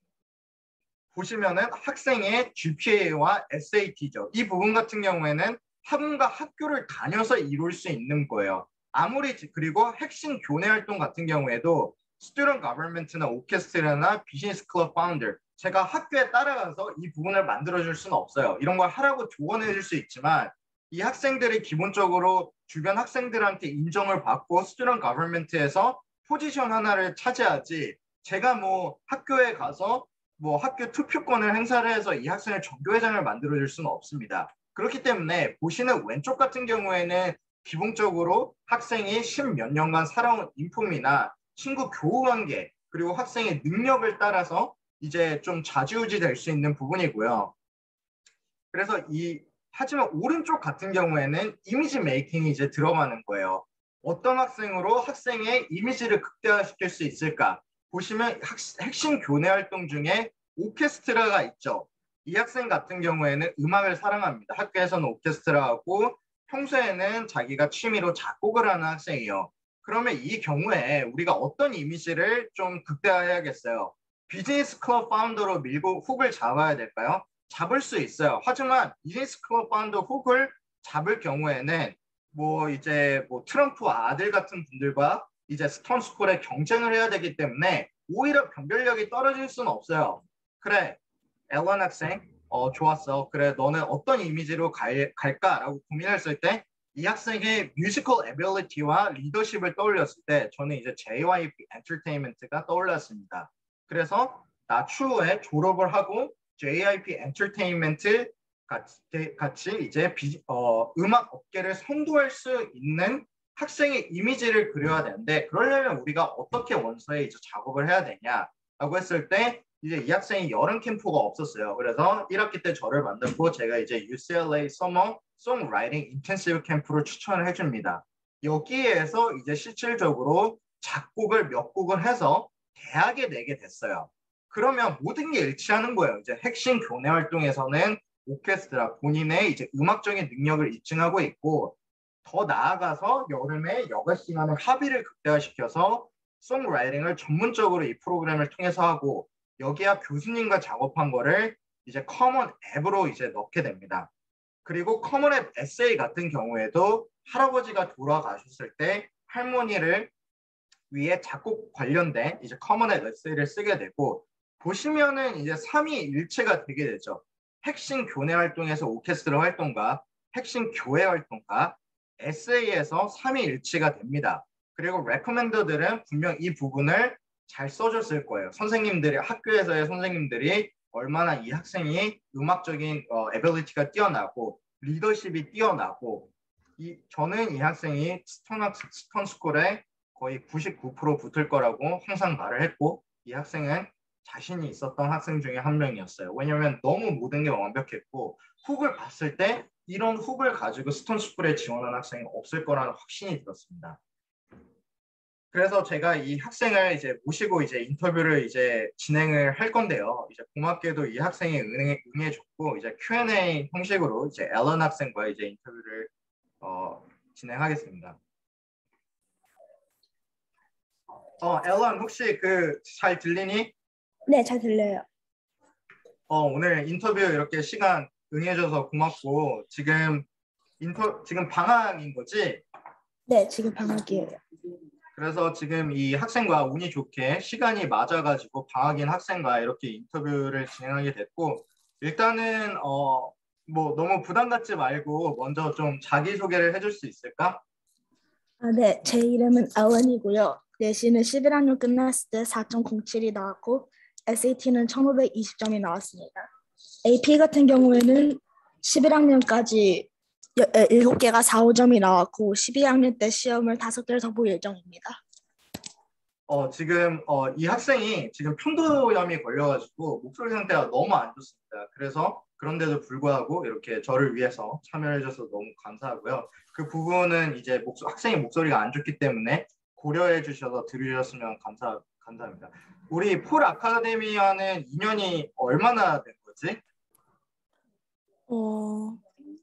A: 보시면은 학생의 지피에이와 에스에이티죠. 이 부분 같은 경우에는 학원과 학교를 다녀서 이룰 수 있는 거예요. 아무리 그리고 핵심 교내 활동 같은 경우에도 스튜던트 거버먼트나 오케스트라나 비즈니스 클럽 파운더 제가 학교에 따라가서 이 부분을 만들어줄 수는 없어요. 이런 걸 하라고 조언해줄 수 있지만 이 학생들이 기본적으로 주변 학생들한테 인정을 받고 스튜던트 거버먼트에서 포지션 하나를 차지하지 제가 뭐 학교에 가서 뭐 학교 투표권을 행사를 해서 이 학생을 전교회장을 만들어줄 수는 없습니다. 그렇기 때문에 보시는 왼쪽 같은 경우에는 기본적으로 학생이 십몇 년간 살아온 인품이나 친구 교우 관계 그리고 학생의 능력을 따라서 이제 좀 좌지우지 될 수 있는 부분이고요. 그래서 이 하지만 오른쪽 같은 경우에는 이미지 메이킹이 이제 들어가는 거예요. 어떤 학생으로 학생의 이미지를 극대화시킬 수 있을까? 보시면 학, 핵심 교내 활동 중에 오케스트라가 있죠. 이 학생 같은 경우에는 음악을 사랑합니다. 학교에서는 오케스트라하고 평소에는 자기가 취미로 작곡을 하는 학생이에요. 그러면 이 경우에 우리가 어떤 이미지를 좀 극대화해야겠어요? 비즈니스 클럽 파운더로 밀고 훅을 잡아야 될까요? 잡을 수 있어요. 하지만 비즈니스 클럽 파운더 훅을 잡을 경우에는 뭐 이제 뭐 트럼프 아들 같은 분들과 이제 스톤스쿨에 경쟁을 해야 되기 때문에 오히려 변별력이 떨어질 수는 없어요. 그래, 앨런 학생, 어, 좋았어. 그래, 너는 어떤 이미지로 갈, 갈까라고 고민했을 때 이 학생의 뮤지컬 에빌리티와 리더십을 떠올렸을 때 저는 이제 제이와이피 엔터테인먼트가 떠올랐습니다. 그래서 나 추후에 졸업을 하고 제이와이피 엔터테인먼트 같이, 같이 이제 비, 어, 음악 업계를 선도할 수 있는 학생의 이미지를 그려야 되는데 그러려면 우리가 어떻게 원서에 이제 작업을 해야 되냐라고 했을 때 이제 이 학생이 여름 캠프가 없었어요. 그래서 일 학기 때 저를 만났고 제가 이제 유씨엘에이 서머 송라이팅 인텐시브 캠프를 추천을 해줍니다. 여기에서 이제 실질적으로 작곡을 몇 곡을 해서 대학에 내게 됐어요. 그러면 모든 게 일치하는 거예요. 이제 핵심 교내 활동에서는 오케스트라 본인의 이제 음악적인 능력을 입증하고 있고 더 나아가서 여름에 여가 시간에 합의를 극대화시켜서 송라이팅을 전문적으로 이 프로그램을 통해서 하고 여기야 교수님과 작업한 거를 이제 커먼 앱으로 이제 넣게 됩니다. 그리고 커먼 앱 에세이 같은 경우에도 할아버지가 돌아가셨을 때 할머니를 위해 작곡 관련된 이제 커먼 앱 에세이를 쓰게 되고 보시면은 이제 삼위일체가 되게 되죠. 핵심 교내 활동에서 오케스트라 활동과 핵심 교회 활동과 에세이에서 삼위일치가 됩니다. 그리고 레코멘더들은 분명 이 부분을 잘 써줬을 거예요. 선생님들이 학교에서의 선생님들이 얼마나 이 학생이 음악적인 어, 에빌리티가 뛰어나고 리더십이 뛰어나고 이, 저는 이 학생이 스톤, 스톤 스쿨에 거의 구십구 퍼센트 붙을 거라고 항상 말을 했고 이 학생은 자신이 있었던 학생 중에 한 명이었어요. 왜냐하면 너무 모든 게 완벽했고 훅을 봤을 때 이런 훅을 가지고 스톤 스쿨에 지원한 학생이 없을 거라는 확신이 들었습니다. 그래서 제가 이 학생을 이제 모시고 이제 인터뷰를 이제 진행을 할 건데요. 이제 고맙게도 이 학생이 응해, 응해줬고 이제 큐 앤 에이 형식으로 이제 앨런 학생과 이제 인터뷰를 어, 진행하겠습니다. 어, 앨런 혹시 그 잘 들리니?
B: 네, 잘 들려요.
A: 어, 오늘 인터뷰 이렇게 시간 응해줘서 고맙고 지금 인터 지금 방학인 거지?
B: 네, 지금 방학이에요.
A: 그래서 지금 이 학생과 운이 좋게 시간이 맞아가지고 방학인 학생과 이렇게 인터뷰를 진행하게 됐고 일단은 어, 뭐 너무 부담 갖지 말고 먼저 좀 자기소개를 해줄 수 있을까?
B: 아, 네, 제 이름은 앨런이고요. 내신은 십일 학년 끝났을 때 사 점 공칠이 나왔고 에스에이티는 천오백이십 점이 나왔습니다. 에이피 같은 경우에는 십일 학년까지 일곱 개가 사, 오 점이 나왔고 십이 학년 때 시험을 다섯 개를 더 볼 예정입니다.
A: 어, 지금 어, 이 학생이 지금 편도염이 걸려가지고 목소리 상태가 너무 안 좋습니다. 그래서 그런데도 불구하고 이렇게 저를 위해서 참여해줘서 너무 감사하고요. 그 부분은 이제 목소, 학생의 목소리가 안 좋기 때문에 고려해 주셔서 들으셨으면 감사, 감사합니다. 우리 폴 아카데미아는 이 년이 얼마나 된 거지?
B: 어,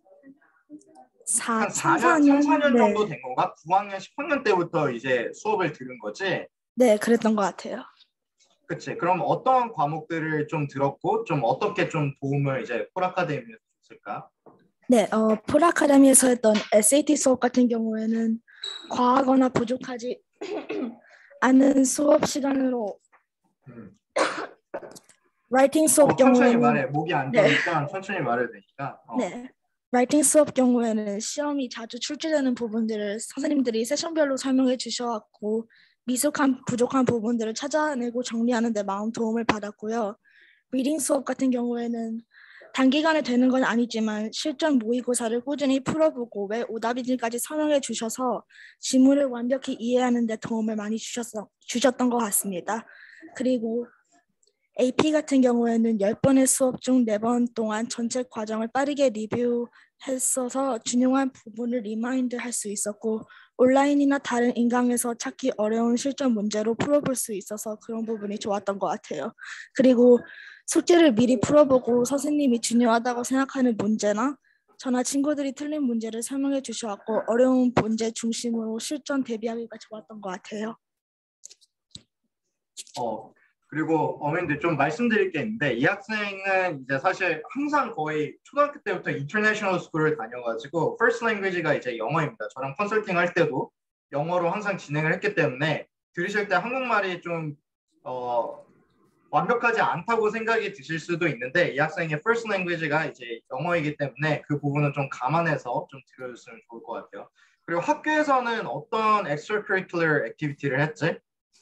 A: 한
B: 사,
A: 사 년, 삼, 사 년
B: 네.
A: 정도 된 건가? 구 학년, 십 학년 때부터 이제 수업을 들은 거지?
B: 네, 그랬던 것 같아요.
A: 그치. 그럼 어떤 과목들을 좀 들었고 좀 어떻게 좀 도움을 이제 폴 아카데미에서 줬을까?
B: 네, 어, 폴 아카데미에서 했던 에스에이티 수업 같은 경우에는 과하거나 부족하지 않은 수업 시간으로
A: 음.
B: 라이팅 수업
A: 어, 천천히
B: 경우에는
A: 말해. 목이 안
B: 네.
A: 좋으니까 천천히 말해도 되니까. 어.
B: 네. 라이팅 수업 경우에는 시험이 자주 출제되는 부분들을 선생님들이 세션별로 설명해 주셔왔고 미숙한 부족한 부분들을 찾아내고 정리하는 데 마음 도움을 받았고요. 리딩 수업 같은 경우에는 단기간에 되는 건 아니지만 실전 모의고사를 꾸준히 풀어보고 왜 오답인지까지 설명해 주셔서 지문을 완벽히 이해하는 데 도움을 많이 주셨어, 주셨던 것 같습니다. 그리고 에이피 같은 경우에는 열 번의 수업 중 네 번 동안 전체 과정을 빠르게 리뷰했어서 중요한 부분을 리마인드 할 수 있었고 온라인이나 다른 인강에서 찾기 어려운 실전 문제로 풀어볼 수 있어서 그런 부분이 좋았던 것 같아요. 그리고 숙제를 미리 풀어보고 선생님이 중요하다고 생각하는 문제나 저나 친구들이 틀린 문제를 설명해 주셔서 어려운 문제 중심으로 실전 대비하기가 좋았던 것 같아요.
A: 어. 그리고 어머님들 좀 말씀드릴 게 있는데 이 학생은 이제 사실 항상 거의 초등학교 때부터 인터내셔널 스쿨을 다녀가지고 first language가 이제 영어입니다. 저랑 컨설팅 할 때도 영어로 항상 진행을 했기 때문에 들으실 때 한국말이 좀 어, 완벽하지 않다고 생각이 드실 수도 있는데 이 학생의 first language가 이제 영어이기 때문에 그 부분은 좀 감안해서 좀 들어줬으면 좋을 것 같아요. 그리고 학교에서는 어떤 extracurricular activity를 했지?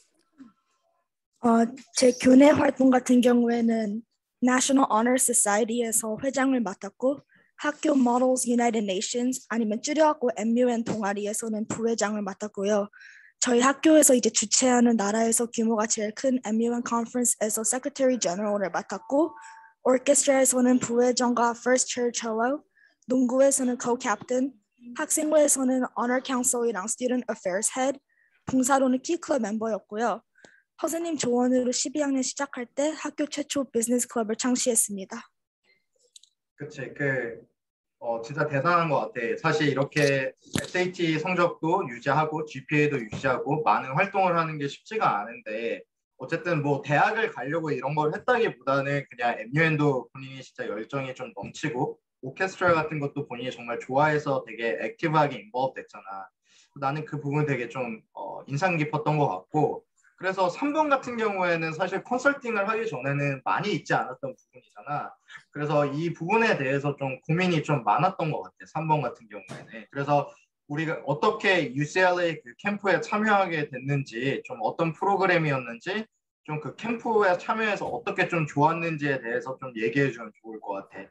B: 어, 제 교내 활동 같은 경우에는 National Honor Society에서 회장을 맡았고 학교 Models United Nations 아니면 줄여갖고 엠유엔 동아리에서는 부회장을 맡았고요. 저희 학교에서 이제 주최하는 나라에서 규모가 제일 큰 엠유엔 컨퍼런스에서 Secretary General을 맡았고 오케스트라에서는 부회장과 First Chair Cello, 농구에서는 Co-Captain, 학생부에서는 Honor Council이랑 Student Affairs Head, 봉사로는 키클럽 멤버였고요. 선생님 조언으로 십이 학년 시작할 때 학교 최초 비즈니스 클럽을 창시했습니다.
A: 그치, 그 어, 진짜 대단한 것 같아. 사실 이렇게 에스에이티 성적도 유지하고 지피에이도 유지하고 많은 활동을 하는 게 쉽지가 않은데 어쨌든 뭐 대학을 가려고 이런 걸 했다기보다는 그냥 엠유엔도 본인이 진짜 열정이 좀 넘치고 오케스트라 같은 것도 본인이 정말 좋아해서 되게 액티브하게 인volve 됐잖아. 나는 그 부분 되게 좀 어, 인상 깊었던 것 같고 그래서 삼 번 같은 경우에는 사실 컨설팅을 하기 전에는 많이 있지 않았던 부분이잖아. 그래서 이 부분에 대해서 좀 고민이 좀 많았던 것 같아. 삼 번 같은 경우에는. 그래서 우리가 어떻게 유씨엘에이 그 캠프에 참여하게 됐는지, 좀 어떤 프로그램이었는지, 좀 그 캠프에 참여해서 어떻게 좀 좋았는지에 대해서 좀 얘기해 주면 좋을 것 같아.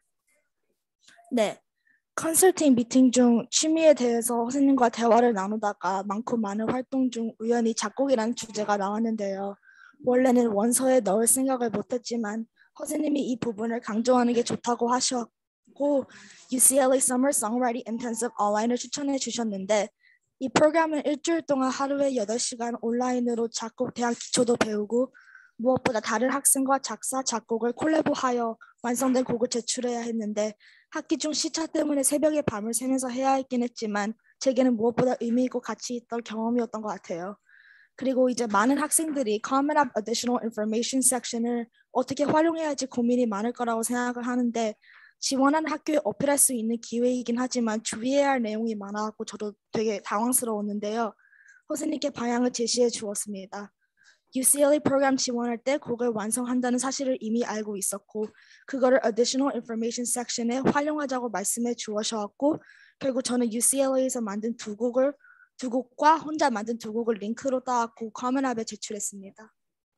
B: 네. 컨설팅 미팅 중 취미에 대해서 선생님과 대화를 나누다가 많고 많은 활동 중 우연히 작곡이라는 주제가 나왔는데요. 원래는 원서에 넣을 생각을 못했지만 선생님이 이 부분을 강조하는 게 좋다고 하셨고 유씨엘에이 Summer Songwriting Intensive 온라인을 추천해 주셨는데 이 프로그램은 일주일 동안 하루에 여덟 시간 온라인으로 작곡 대학 기초도 배우고 무엇보다 다른 학생과 작사, 작곡을 콜라보하여 완성된 곡을 제출해야 했는데 학기 중 시차 때문에 새벽에 밤을 새면서 해야 했긴 했지만 제게는 무엇보다 의미 있고 가치 있던 경험이었던 것 같아요. 그리고 이제 많은 학생들이 Common App Additional Information 섹션을 어떻게 활용해야 할지 고민이 많을 거라고 생각을 하는데 지원하는 학교에 어필할 수 있는 기회이긴 하지만 주의해야 할 내용이 많아갖고 저도 되게 당황스러웠는데요. 선생님께 방향을 제시해 주었습니다. 유씨엘에이 프로그램 지원할 때 곡을 완성한다는 사실을 이미 알고 있었고 그거를 Additional Information 섹션에 활용하자고 말씀해 주셔서 결국 저는 유씨엘에이에서 만든 두 곡을 두 곡과 혼자 만든 두 곡을 링크로 따왔고 커먼 앱에 제출했습니다.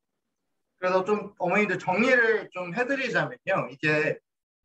A: 그래서 좀 어머니들 정리를 좀 해드리자면요. 이게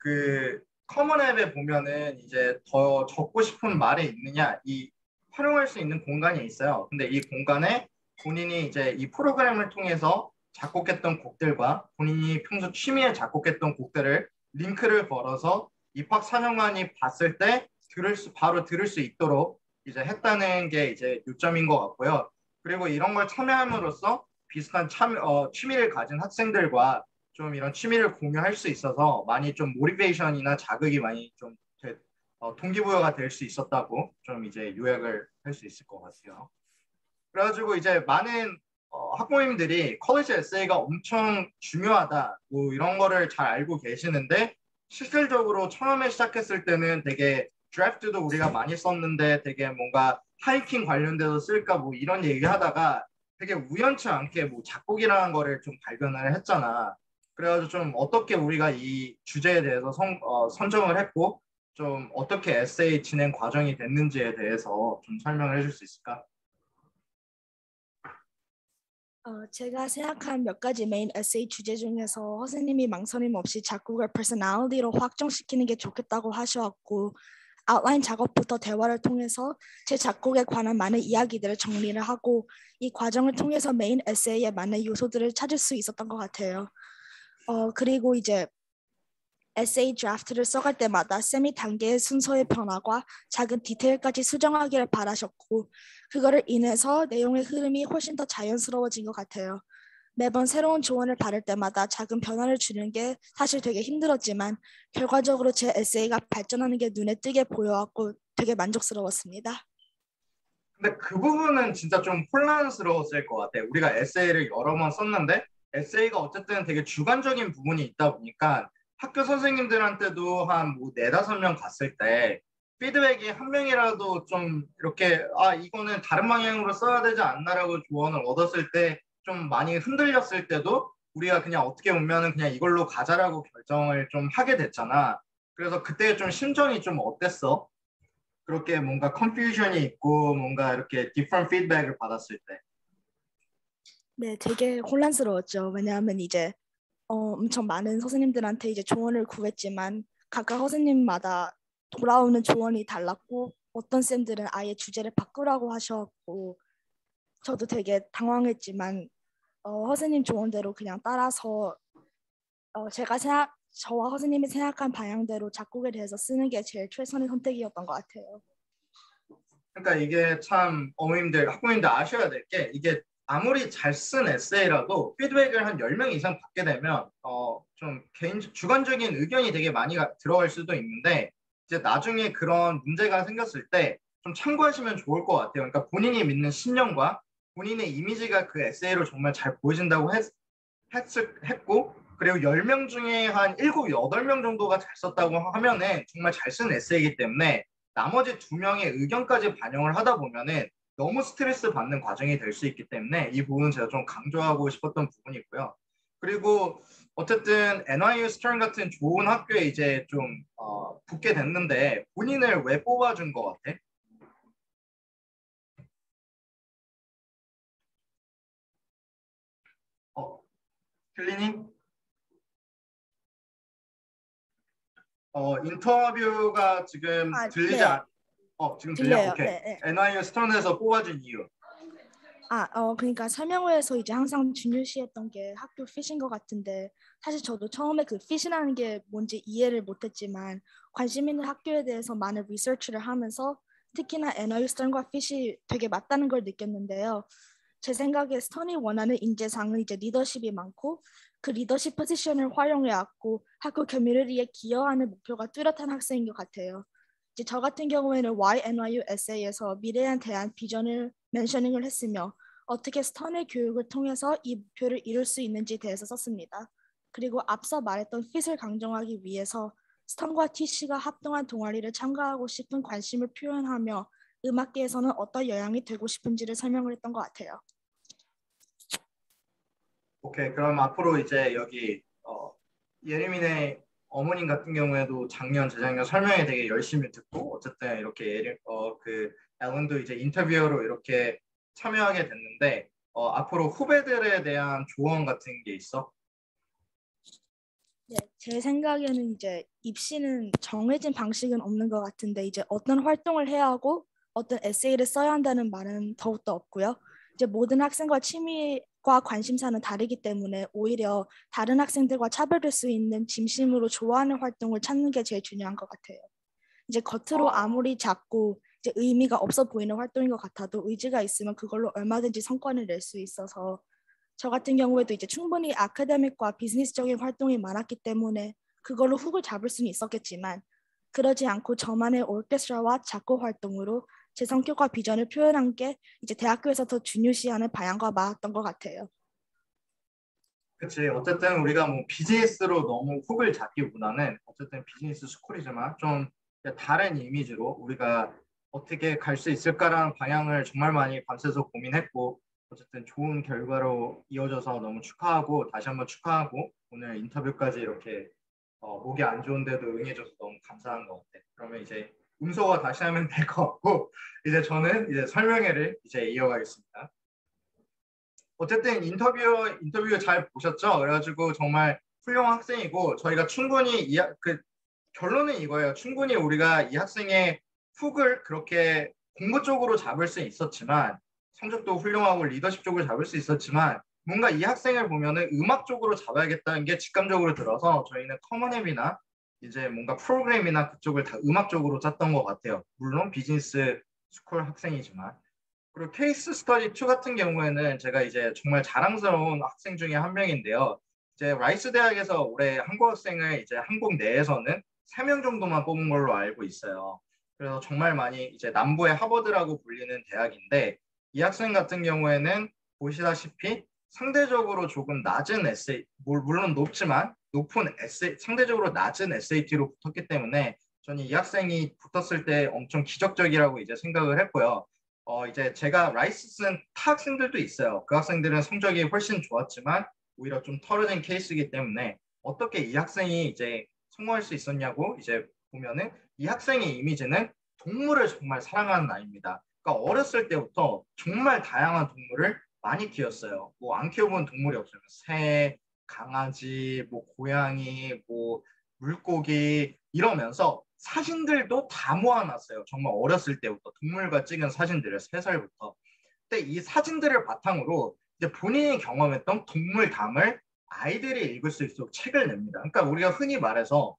A: 그 커먼 앱에 보면은 이제 더 적고 싶은 말이 있느냐 이 활용할 수 있는 공간이 있어요. 근데 이 공간에 본인이 이제 이 프로그램을 통해서 작곡했던 곡들과 본인이 평소 취미에 작곡했던 곡들을 링크를 걸어서 입학 사령관이 봤을 때 들을 수, 바로 들을 수 있도록 이제 했다는 게 이제 요점인 것 같고요. 그리고 이런 걸 참여함으로써 비슷한 참, 어, 취미를 가진 학생들과 좀 이런 취미를 공유할 수 있어서 많이 좀 모티베이션이나 자극이 많이 좀 되, 어, 동기부여가 될 수 있었다고 좀 이제 요약을 할 수 있을 것 같아요. 그래가지고 이제 많은 어, 학부모님들이 컬리지 에세이가 엄청 중요하다 뭐 이런 거를 잘 알고 계시는데 실질적으로 처음에 시작했을 때는 되게 드래프트도 우리가 많이 썼는데 되게 뭔가 하이킹 관련돼서 쓸까 뭐 이런 얘기하다가 되게 우연치 않게 뭐 작곡이라는 거를 좀 발견을 했잖아. 그래가지고 좀 어떻게 우리가 이 주제에 대해서 선, 어, 선정을 했고 좀 어떻게 에세이 진행 과정이 됐는지에 대해서 좀 설명을 해줄 수 있을까?
B: 어, 제가 생각한 몇 가지 메인 에세이 주제 중에서 선생님이 망설임 없이 작곡을 퍼스널리티로 확정시키는 게 좋겠다고 하셔왔고 아웃라인 작업부터 대화를 통해서 제 작곡에 관한 많은 이야기들을 정리를 하고 이 과정을 통해서 메인 에세이에 맞는 요소들을 찾을 수 있었던 것 같아요. 어, 그리고 이제 에세이 드래프트를 써갈 때마다 세미 단계의 순서의 변화와 작은 디테일까지 수정하기를 바라셨고 그거를 인해서 내용의 흐름이 훨씬 더 자연스러워진 것 같아요. 매번 새로운 조언을 받을 때마다 작은 변화를 주는 게 사실 되게 힘들었지만 결과적으로 제 에세이가 발전하는 게 눈에 띄게 보여왔고 되게 만족스러웠습니다.
A: 근데 그 부분은 진짜 좀 혼란스러웠을 것 같아. 우리가 에세이를 여러 번 썼는데 에세이가 어쨌든 되게 주관적인 부분이 있다 보니까 학교 선생님들한테도 한 뭐 네다섯 명 갔을 때 피드백이 한 명이라도 좀 이렇게 아 이거는 다른 방향으로 써야 되지 않나라고 조언을 얻었을 때 좀 많이 흔들렸을 때도 우리가 그냥 어떻게 보면은 그냥 이걸로 가자라고 결정을 좀 하게 됐잖아. 그래서 그때 좀 심정이 좀 어땠어? 그렇게 뭔가 컨퓨전이 있고 뭔가 이렇게 디퍼런트 피드백을 받았을 때.
B: 네, 되게 혼란스러웠죠. 왜냐하면 이제 어, 엄청 많은 선생님들한테 이제 조언을 구했지만 각각 선생님마다 돌아오는 조언이 달랐고 어떤 쌤들은 아예 주제를 바꾸라고 하셨고 저도 되게 당황했지만 어, 선생님 조언대로 그냥 따라서 어, 제가 생각 저와 선생님이 생각한 방향대로 작곡에 대해서 쓰는 게 제일 최선의 선택이었던 것 같아요.
A: 그러니까 이게 참 어머님들, 학부모님들 아셔야 될 게 이게 아무리 잘 쓴 에세이라도 피드백을 한 열 명 이상 받게 되면 어, 좀 개인 주관적인 의견이 되게 많이 가, 들어갈 수도 있는데 이제 나중에 그런 문제가 생겼을 때 좀 참고하시면 좋을 것 같아요. 그러니까 본인이 믿는 신념과 본인의 이미지가 그 에세이로 정말 잘 보여진다고 했, 했을, 했고 그리고 열 명 중에 한 일곱, 여덟 명 정도가 잘 썼다고 하면은 정말 잘 쓴 에세이이기 때문에 나머지 두 명의 의견까지 반영을 하다 보면은 너무 스트레스 받는 과정이 될 수 있기 때문에 이 부분은 제가 좀 강조하고 싶었던 부분이고요. 그리고 어쨌든 엔와이유 스턴 같은 좋은 학교에 이제 좀 어, 붙게 됐는데 본인을 왜 뽑아준 것 같아? 어, 클리닝? 어, 인터뷰가 지금
B: 아,
A: 들리지
B: 네,
A: 않... 어, 지금 들려?
B: 들려요.
A: 오케이.
B: 네, 네.
A: 엔와이유 스턴에서 뽑아준 이유.
B: 아, 어, 그러니까 설명회에서 이제 항상 중요시했던 게 학교 핏인 것 같은데 사실 저도 처음에 그 핏이라는 게 뭔지 이해를 못했지만 관심 있는 학교에 대해서 많은 리서치를 하면서 특히나 에너지 스턴과 핏이 되게 맞다는 걸 느꼈는데요. 제 생각에 스턴이 원하는 인재상은 이제 리더십이 많고 그 리더십 포지션을 활용해 왔고 학교 커뮤니티에 기여하는 목표가 뚜렷한 학생인 것 같아요. 이제 저 같은 경우에는 와이엔와이유 에세이에서 미래에 대한 비전을 멘셔닝을 했으며 어떻게 스턴의 교육을 통해서 이 목표를 이룰 수 있는지에 대해서 썼습니다. 그리고 앞서 말했던 핏을 강조하기 위해서 스턴과 티씨가 합동한 동아리를 참가하고 싶은 관심을 표현하며 음악계에서는 어떤 영향이 되고 싶은지를 설명을 했던 것 같아요.
A: 오케이. 그럼 앞으로 이제 여기 어, 예림이네 어머님 같은 경우에도 작년, 재작년 설명회 되게 열심히 듣고 어쨌든 이렇게 예림, 어, 그 앨런도 이제 인터뷰어로 이렇게 참여하게 됐는데 어, 앞으로 후배들에 대한 조언 같은 게 있어?
B: 네, 제 생각에는 이제 입시는 정해진 방식은 없는 것 같은데 이제 어떤 활동을 해야 하고 어떤 에세이를 써야 한다는 말은 더욱더 없고요. 이제 모든 학생과 취미과 관심사는 다르기 때문에 오히려 다른 학생들과 차별될 수 있는 진심으로 좋아하는 활동을 찾는 게 제일 중요한 것 같아요. 이제 겉으로
A: 어,
B: 아무리 작고 이제 의미가 없어 보이는 활동인 것 같아도 의지가 있으면 그걸로 얼마든지 성과를 낼 수 있어서 저 같은 경우에도 이제 충분히 아카데믹과 비즈니스적인 활동이 많았기 때문에 그걸로 훅을 잡을 수는 있었겠지만 그러지 않고 저만의 오케스트라와 작곡 활동으로 제 성격과 비전을 표현한 게 이제 대학교에서 더 중요시하는 방향과 맞았던 것 같아요.
A: 그치. 어쨌든 우리가 뭐 비즈니스로 너무 훅을 잡기보다는 어쨌든 비즈니스 스쿨이지만 좀 다른 이미지로 우리가 어떻게 갈 수 있을까라는 방향을 정말 많이 밤새서 고민했고 어쨌든 좋은 결과로 이어져서 너무 축하하고 다시 한번 축하하고 오늘 인터뷰까지 이렇게 어, 목이 안 좋은데도 응해줘서 너무 감사한 것 같아. 그러면 이제 음소거 다시 하면 될 것 같고 이제 저는 이제 설명회를 이제 이어가겠습니다. 어쨌든 인터뷰 인터뷰 잘 보셨죠? 그래가지고 정말 훌륭한 학생이고 저희가 충분히 이, 그 결론은 이거예요. 충분히 우리가 이 학생의 훅을 그렇게 공부 쪽으로 잡을 수 있었지만 성적도 훌륭하고 리더십 쪽으로 잡을 수 있었지만 뭔가 이 학생을 보면은 음악 쪽으로 잡아야겠다는 게 직감적으로 들어서 저희는 커먼앱이나 이제 뭔가 프로그램이나 그쪽을 다 음악 쪽으로 짰던 것 같아요. 물론 비즈니스 스쿨 학생이지만. 그리고 케이스 스터디 투 같은 경우에는 제가 이제 정말 자랑스러운 학생 중에 한 명인데요. 이제 라이스 대학에서 올해 한국 학생을 이제 한국 내에서는 세 명 정도만 뽑은 걸로 알고 있어요. 그래서 정말 많이 이제 남부의 하버드라고 불리는 대학인데 이 학생 같은 경우에는 보시다시피 상대적으로 조금 낮은 에스에이, 물론 높지만 높은 에스에이, 상대적으로 낮은 에스에이티로 붙었기 때문에 저는 이 학생이 붙었을 때 엄청 기적적이라고 이제 생각을 했고요. 어, 이제 제가 라이스 쓴 타 학생들도 있어요. 그 학생들은 성적이 훨씬 좋았지만 오히려 좀 털어진 케이스이기 때문에 어떻게 이 학생이 이제 성공할 수 있었냐고 이제 보면은 이 학생의 이미지는 동물을 정말 사랑하는 아이입니다. 그러니까 어렸을 때부터 정말 다양한 동물을 많이 키웠어요. 뭐 안 키워본 동물이 없어요. 새, 강아지, 뭐 고양이, 뭐 물고기 이러면서 사진들도 다 모아놨어요. 정말 어렸을 때부터 동물과 찍은 사진들을 세 살부터. 근데 이 사진들을 바탕으로 이제 본인이 경험했던 동물담을 아이들이 읽을 수 있도록 책을 냅니다. 그러니까 우리가 흔히 말해서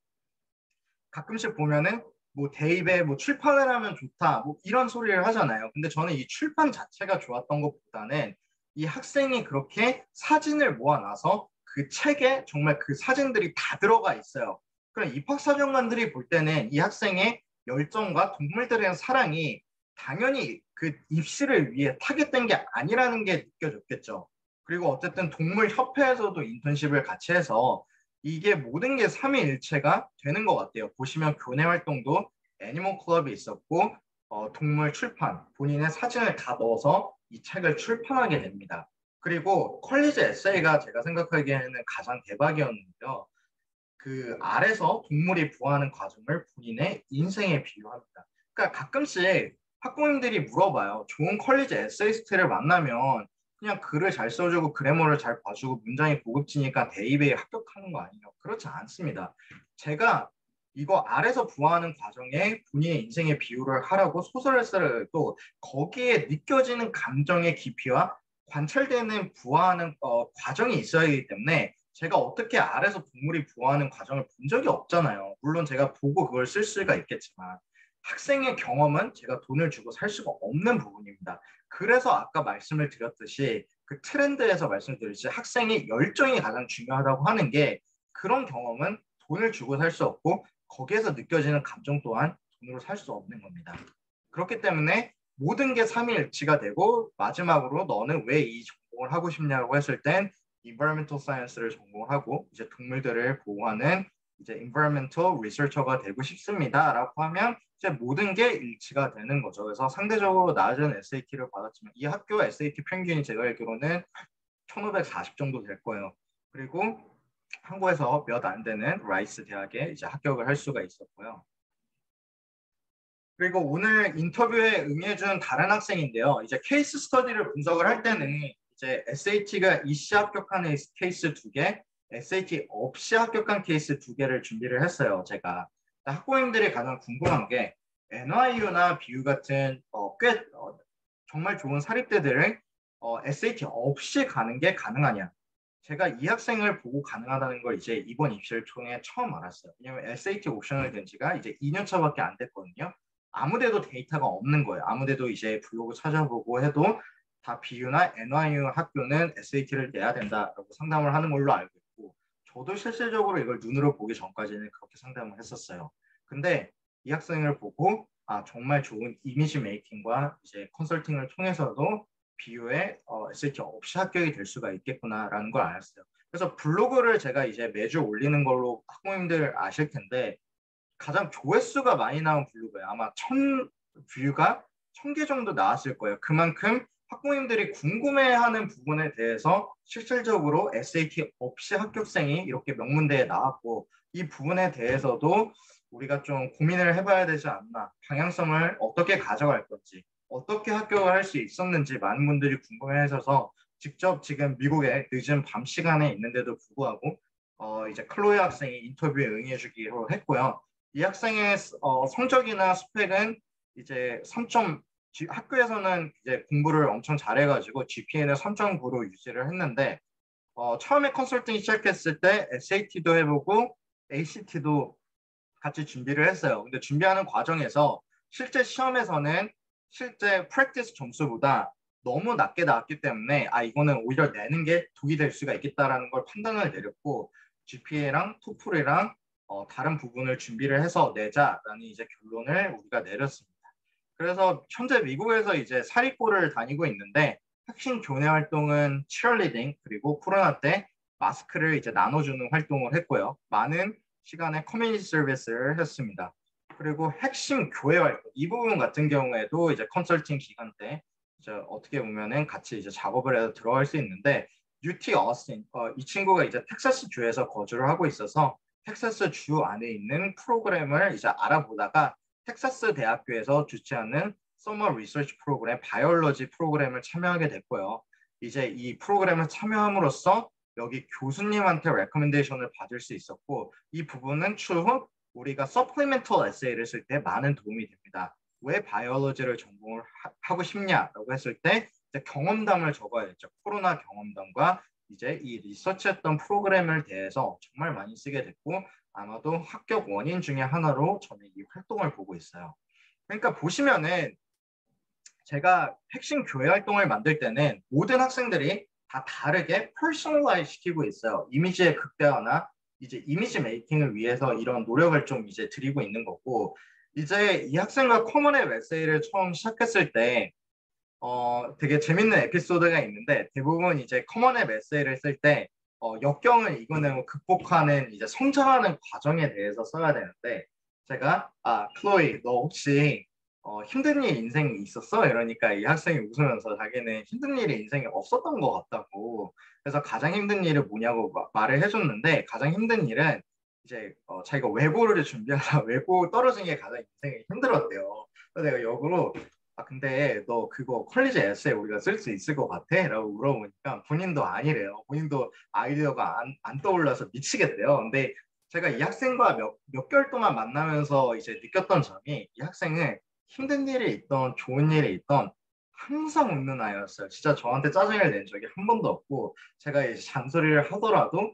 A: 가끔씩 보면은 뭐 대입에 뭐 출판을 하면 좋다 뭐 이런 소리를 하잖아요. 근데 저는 이 출판 자체가 좋았던 것보다는 이 학생이 그렇게 사진을 모아놔서 그 책에 정말 그 사진들이 다 들어가 있어요. 그럼 입학사정관들이 볼 때는 이 학생의 열정과 동물들에 대한 사랑이 당연히 그 입시를 위해 타겟된 게 아니라는 게 느껴졌겠죠. 그리고 어쨌든 동물협회에서도 인턴십을 같이 해서 이게 모든 게 삼위일체가 되는 것 같아요. 보시면 교내 활동도 애니멀 클럽이 있었고 어, 동물 출판, 본인의 사진을 다 넣어서 이 책을 출판하게 됩니다. 그리고 컬리지 에세이가 제가 생각하기에는 가장 대박이었는데요. 그 알에서 동물이 부화하는 과정을 본인의 인생에 비유합니다. 그러니까 가끔씩 학부모님들이 물어봐요. 좋은 컬리지 에세이스트를 만나면 그냥 글을 잘 써주고 그래머를 잘 봐주고 문장이 고급지니까 대입에 합격하는 거 아니에요? 그렇지 않습니다. 제가 이거 알에서 부화하는 과정에 본인의 인생의 비유를 하라고 소설을 쓰도 거기에 느껴지는 감정의 깊이와 관찰되는 부화하는 어, 과정이 있어야 하기 때문에 제가 어떻게 알에서 동물이 부화하는 과정을 본 적이 없잖아요. 물론 제가 보고 그걸 쓸 수가 있겠지만 학생의 경험은 제가 돈을 주고 살 수가 없는 부분입니다. 그래서 아까 말씀을 드렸듯이 그 트렌드에서 말씀드렸듯이 학생의 열정이 가장 중요하다고 하는 게 그런 경험은 돈을 주고 살 수 없고 거기에서 느껴지는 감정 또한 돈으로 살 수 없는 겁니다. 그렇기 때문에 모든 게 삼위일치가 되고 마지막으로 너는 왜 이 전공을 하고 싶냐고 했을 땐 environmental science를 전공하고 이제 동물들을 보호하는 이제 environmental researcher가 되고 싶습니다라고 하면 이제 모든 게 일치가 되는 거죠. 그래서 상대적으로 낮은 에스에이티를 받았지만 이 학교 에스에이티 평균이 제가 알기로는 천오백사십 정도 될 거예요. 그리고 한국에서 몇 안 되는 라이스 대학에 이제 합격을 할 수가 있었고요. 그리고 오늘 인터뷰에 응해준 다른 학생인데요. 이제 케이스 스터디를 분석을 할 때는 이제 에스에이티가 이씨 합격한 케이스 두 개, 에스에이티 없이 합격한 케이스 두 개를 준비를 했어요. 제가 학부모님들이 가장 궁금한 게 엔와이유나 비유 같은 어, 꽤 어, 정말 좋은 사립대들을 어, 에스에이티 없이 가는 게 가능하냐? 제가 이 학생을 보고 가능하다는 걸 이제 이번 입시를 통해 처음 알았어요. 왜냐하면 에스에이티 옵션을 된 지가 이제 이 년 차밖에 안 됐거든요. 아무데도 데이터가 없는 거예요. 아무데도 이제 블로그 찾아보고 해도 다 비유나 엔와이유 학교는 에스에이티를 내야 된다라고 상담을 하는 걸로 알고 있고 저도 실질적으로 이걸 눈으로 보기 전까지는 그렇게 상담을 했었어요. 근데 이 학생을 보고 아 정말 좋은 이미지 메이킹과 이제 컨설팅을 통해서도 비유에 어, 에스에이티 없이 합격이 될 수가 있겠구나라는 걸 알았어요. 그래서 블로그를 제가 이제 매주 올리는 걸로 학부모님들 아실 텐데 가장 조회수가 많이 나온 블로그예요. 아마 천 뷰가 천 개 정도 나왔을 거예요. 그만큼 학부모님들이 궁금해하는 부분에 대해서 실질적으로 에스에이티 없이 합격생이 이렇게 명문대에 나왔고 이 부분에 대해서도 우리가 좀 고민을 해봐야 되지 않나. 방향성을 어떻게 가져갈 건지 어떻게 합격을 할 수 있었는지 많은 분들이 궁금해하셔서 직접 지금 미국에 늦은 밤 시간에 있는데도 불구하고 어, 이제 클로이 학생이 인터뷰에 응해주기로 했고요. 이 학생의 어, 성적이나 스펙은 이제 삼 점 학교에서는 이제 공부를 엄청 잘해가지고 지피에이는 삼 점 구로 유지를 했는데 어, 처음에 컨설팅 시작했을 때 에스에이티도 해보고 에이씨티도 같이 준비를 했어요. 근데 준비하는 과정에서 실제 시험에서는 실제 프랙티스 점수보다 너무 낮게 나왔기 때문에 아 이거는 오히려 내는 게 독이 될 수가 있겠다라는 걸 판단을 내렸고 지피에이랑 토플이랑 어, 다른 부분을 준비를 해서 내자라는 이제 결론을 우리가 내렸습니다. 그래서 현재 미국에서 이제 사립고를 다니고 있는데 핵심 교내 활동은 cheerleading 그리고 코로나 때 마스크를 이제 나눠주는 활동을 했고요. 많은 시간에 커뮤니티 서비스를 했습니다. 그리고 핵심 교회 활동 이 부분 같은 경우에도 이제 컨설팅 기간 때 이제 어떻게 보면은 같이 이제 작업을 해서 들어갈 수 있는데 유티 어스틴 어, 이 친구가 이제 텍사스 주에서 거주를 하고 있어서 텍사스 주 안에 있는 프로그램을 이제 알아보다가 텍사스 대학교에서 주최하는 서머 리서치 프로그램 바이올로지 프로그램을 참여하게 됐고요. 이제 이 프로그램을 참여함으로써 여기 교수님한테 레커멘데이션을 받을 수 있었고 이 부분은 추후 우리가 서플리멘털 에세이를 쓸 때 많은 도움이 됩니다. 왜 바이올로지를 전공을 하, 하고 싶냐라고 했을 때 이제 경험담을 적어야 됐죠. 코로나 경험담과 이제 이 리서치했던 프로그램을 대해서 정말 많이 쓰게 됐고 아마도 합격 원인 중에 하나로 저는 이 활동을 보고 있어요. 그러니까 보시면은 제가 핵심 교회 활동을 만들 때는 모든 학생들이 다 다르게 퍼스널라이즈 시키고 있어요. 이미지의 극대화나 이제 이미지 메이킹을 위해서 이런 노력을 좀 이제 드리고 있는 거고 이제 이 학생과 커먼의 에세이를 처음 시작했을 때 어, 되게 재밌는 에피소드가 있는데 대부분 이제 커먼의 에세이를 쓸 때 어, 역경을 이겨내고 극복하는 이제 성장하는 과정에 대해서 써야 되는데 제가 아 클로이 너 혹시 어, 힘든 일 인생이 있었어? 이러니까 이 학생이 웃으면서 자기는 힘든 일이 인생에 없었던 것 같다고 그래서 가장 힘든 일은 뭐냐고 마, 말을 해줬는데 가장 힘든 일은 이제 어, 자기가 외고를 준비하다 외고 떨어진 게 가장 인생에 힘들었대요. 그래서 내가 역으로 아 근데 너 그거 컬리지 에세이 우리가 쓸 수 있을 것 같아? 라고 물어보니까 본인도 아니래요. 본인도 아이디어가 안, 안 떠올라서 미치겠대요. 근데 제가 이 학생과 몇, 몇 개월 동안 만나면서 이제 느꼈던 점이 이 학생은 힘든 일이 있던 좋은 일이 있던 항상 웃는 아이였어요. 진짜 저한테 짜증을 낸 적이 한 번도 없고 제가 이제 잔소리를 하더라도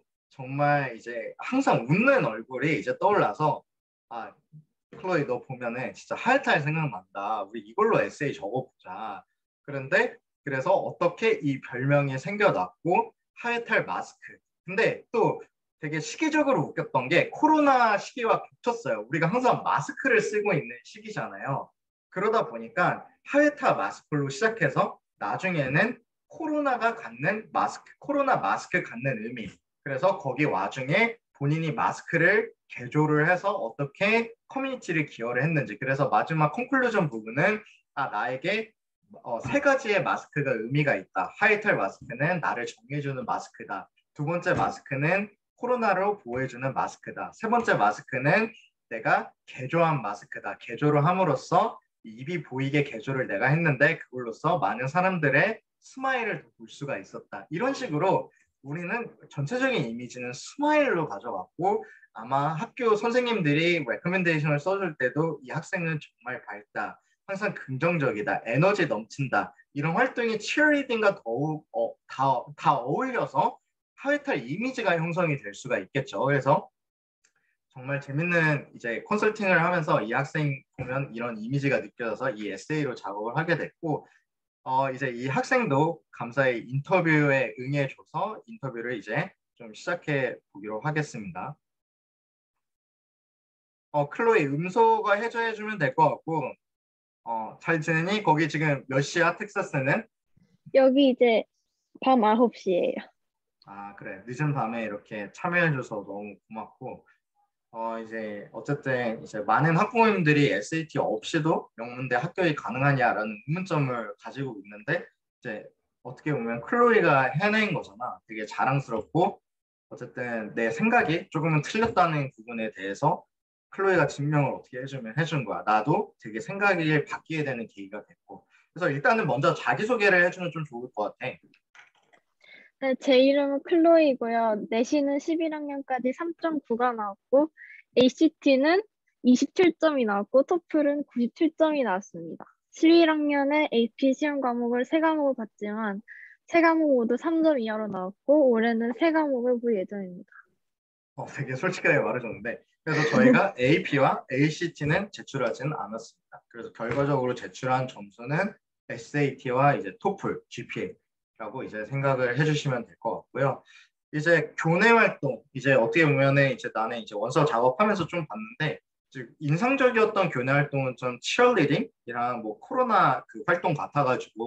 A: 정말 이제 항상 웃는 얼굴이 이제 떠올라서 아 클로이 너 보면은 진짜 하이탈 생각난다. 우리 이걸로 에세이 적어보자. 그런데 그래서 어떻게 이 별명이 생겨났고 하이탈 마스크. 근데 또 되게 시기적으로 웃겼던 게 코로나 시기와 겹쳤어요. 우리가 항상 마스크를 쓰고 있는 시기잖아요. 그러다 보니까 하이탈 마스크로 시작해서 나중에는 코로나가 갖는 마스크, 코로나 마스크 갖는 의미. 그래서 거기 와중에 본인이 마스크를 개조를 해서 어떻게 커뮤니티를 기여를 했는지 그래서 마지막 콘클루전 부분은 아 나에게 어, 세 가지의 마스크가 의미가 있다. 하이탈 마스크는 나를 정해주는 마스크다. 두 번째 마스크는 코로나로 보호해주는 마스크다. 세 번째 마스크는 내가 개조한 마스크다. 개조를 함으로써 입이 보이게 개조를 내가 했는데 그걸로써 많은 사람들의 스마일을 볼 수가 있었다. 이런 식으로 우리는 전체적인 이미지는 스마일로 가져갔고 아마 학교 선생님들이 레커멘데이션을 써줄 때도 이 학생은 정말 밝다. 항상 긍정적이다. 에너지 넘친다. 이런 활동이 치어리딩과 더욱 어, 다, 다 어울려서 하회탈 이미지가 형성이 될 수가 있겠죠. 그래서 정말 재밌는 이제 컨설팅을 하면서 이 학생 보면 이런 이미지가 느껴져서 이 에세이로 작업을 하게 됐고 어, 이제 이 학생도 감사히 인터뷰에 응해줘서 인터뷰를 이제 좀 시작해 보기로 하겠습니다. 어, 클로이 음소거 해줘해주면 될 것 같고 어, 잘 지내니? 거기 지금 몇 시야? 텍사스는?
C: 여기 이제 밤 아홉 시예요.
A: 아 그래 늦은 밤에 이렇게 참여해줘서 너무 고맙고 어 이제 어쨌든 이제 많은 학부모님들이 에스에이티 없이도 명문대 합격이 가능하냐라는 의문점을 가지고 있는데 이제 어떻게 보면 클로이가 해낸 거잖아. 되게 자랑스럽고 어쨌든 내 생각이 조금은 틀렸다는 부분에 대해서 클로이가 증명을 어떻게 해주면 해준 거야. 나도 되게 생각이 바뀌게 되는 계기가 됐고 그래서 일단은 먼저 자기소개를 해주면 좀 좋을 것 같아.
C: 네, 제 이름은 클로이고요. 내신은 십일 학년까지 삼 점 구가 나왔고 에이씨티는 이십칠 점이 나왔고 토플은 구십칠 점이 나왔습니다. 십일 학년에 에이피 시험 과목을 세 과목을 봤지만 세 과목 모두 삼 점 이하로 나왔고 올해는 세 과목을 볼 예정입니다.
A: 어, 되게 솔직하게 말해줬는데 그래서 저희가 에이피와 에이씨티는 제출하지는 않았습니다. 그래서 결과적으로 제출한 점수는 에스에이티와 이제 토플, 지피에이라고 이제 생각을 해주시면 될 것 같고요. 이제 교내 활동, 이제 어떻게 보면은 이제 나는 이제 원서 작업하면서 좀 봤는데 즉 인상적이었던 교내 활동은 좀 치어리딩이랑 뭐 코로나 그 활동 같아가지고 그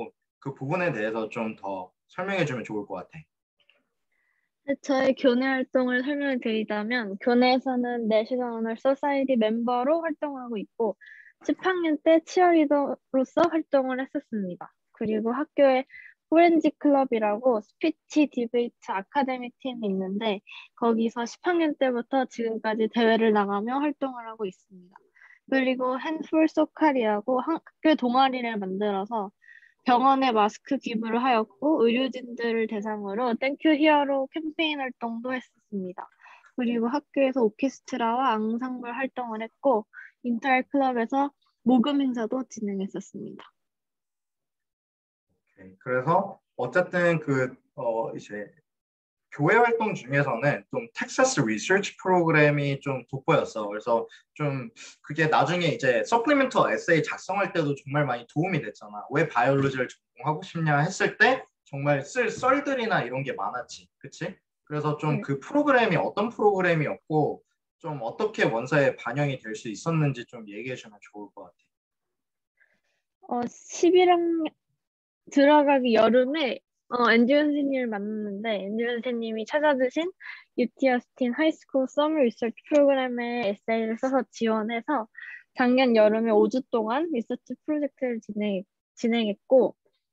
A: 그 부분에 대해서 좀 더 설명해 주면 좋을 것 같아.
C: 네, 저의 교내 활동을 설명을 드리자면 교내에서는 내셔널 오너 소사이티 멤버로 활동하고 있고 십 학년 때 치어리더로서 활동을 했었습니다. 그리고 학교에 포렌지 클럽이라고 스피치 디베이트 아카데미 팀이 있는데 거기서 십 학년 때부터 지금까지 대회를 나가며 활동을 하고 있습니다. 그리고 핸드풀 소칼이라고 학교 동아리를 만들어서 병원에 마스크 기부를 하였고 의료진들을 대상으로 땡큐 히어로 캠페인 활동도 했었습니다. 그리고 학교에서 오케스트라와 앙상블 활동을 했고 인터할 클럽에서 모금 행사도 진행했었습니다.
A: 네, 그래서 어쨌든 그 어, 이제 교회 활동 중에서는 좀 텍사스 리서치 프로그램이 좀 돋보였어. 그래서 좀 그게 나중에 이제 서플리멘터 에세이 작성할 때도 정말 많이 도움이 됐잖아. 왜 바이올로지를 전공하고 싶냐 했을 때 정말 쓸 썰들이나 이런 게 많았지. 그치? 그래서 좀
C: 네.
A: 그 프로그램이 어떤 프로그램이었고 좀 어떻게 원서에 반영이 될 수 있었는지 좀 얘기해 주면 좋을 것 같아.
C: 어, 십일 학년 들어가기 여름에 어, 앤드류 선생님을 만났는데 앤드류 선생님이 찾아주신 유티 어스틴 하이스쿨 서머 리서치 프로그램에 에세이를 써서 지원해서 작년 여름에 오 주 동안 리서치 프로젝트를 진행, 진행했고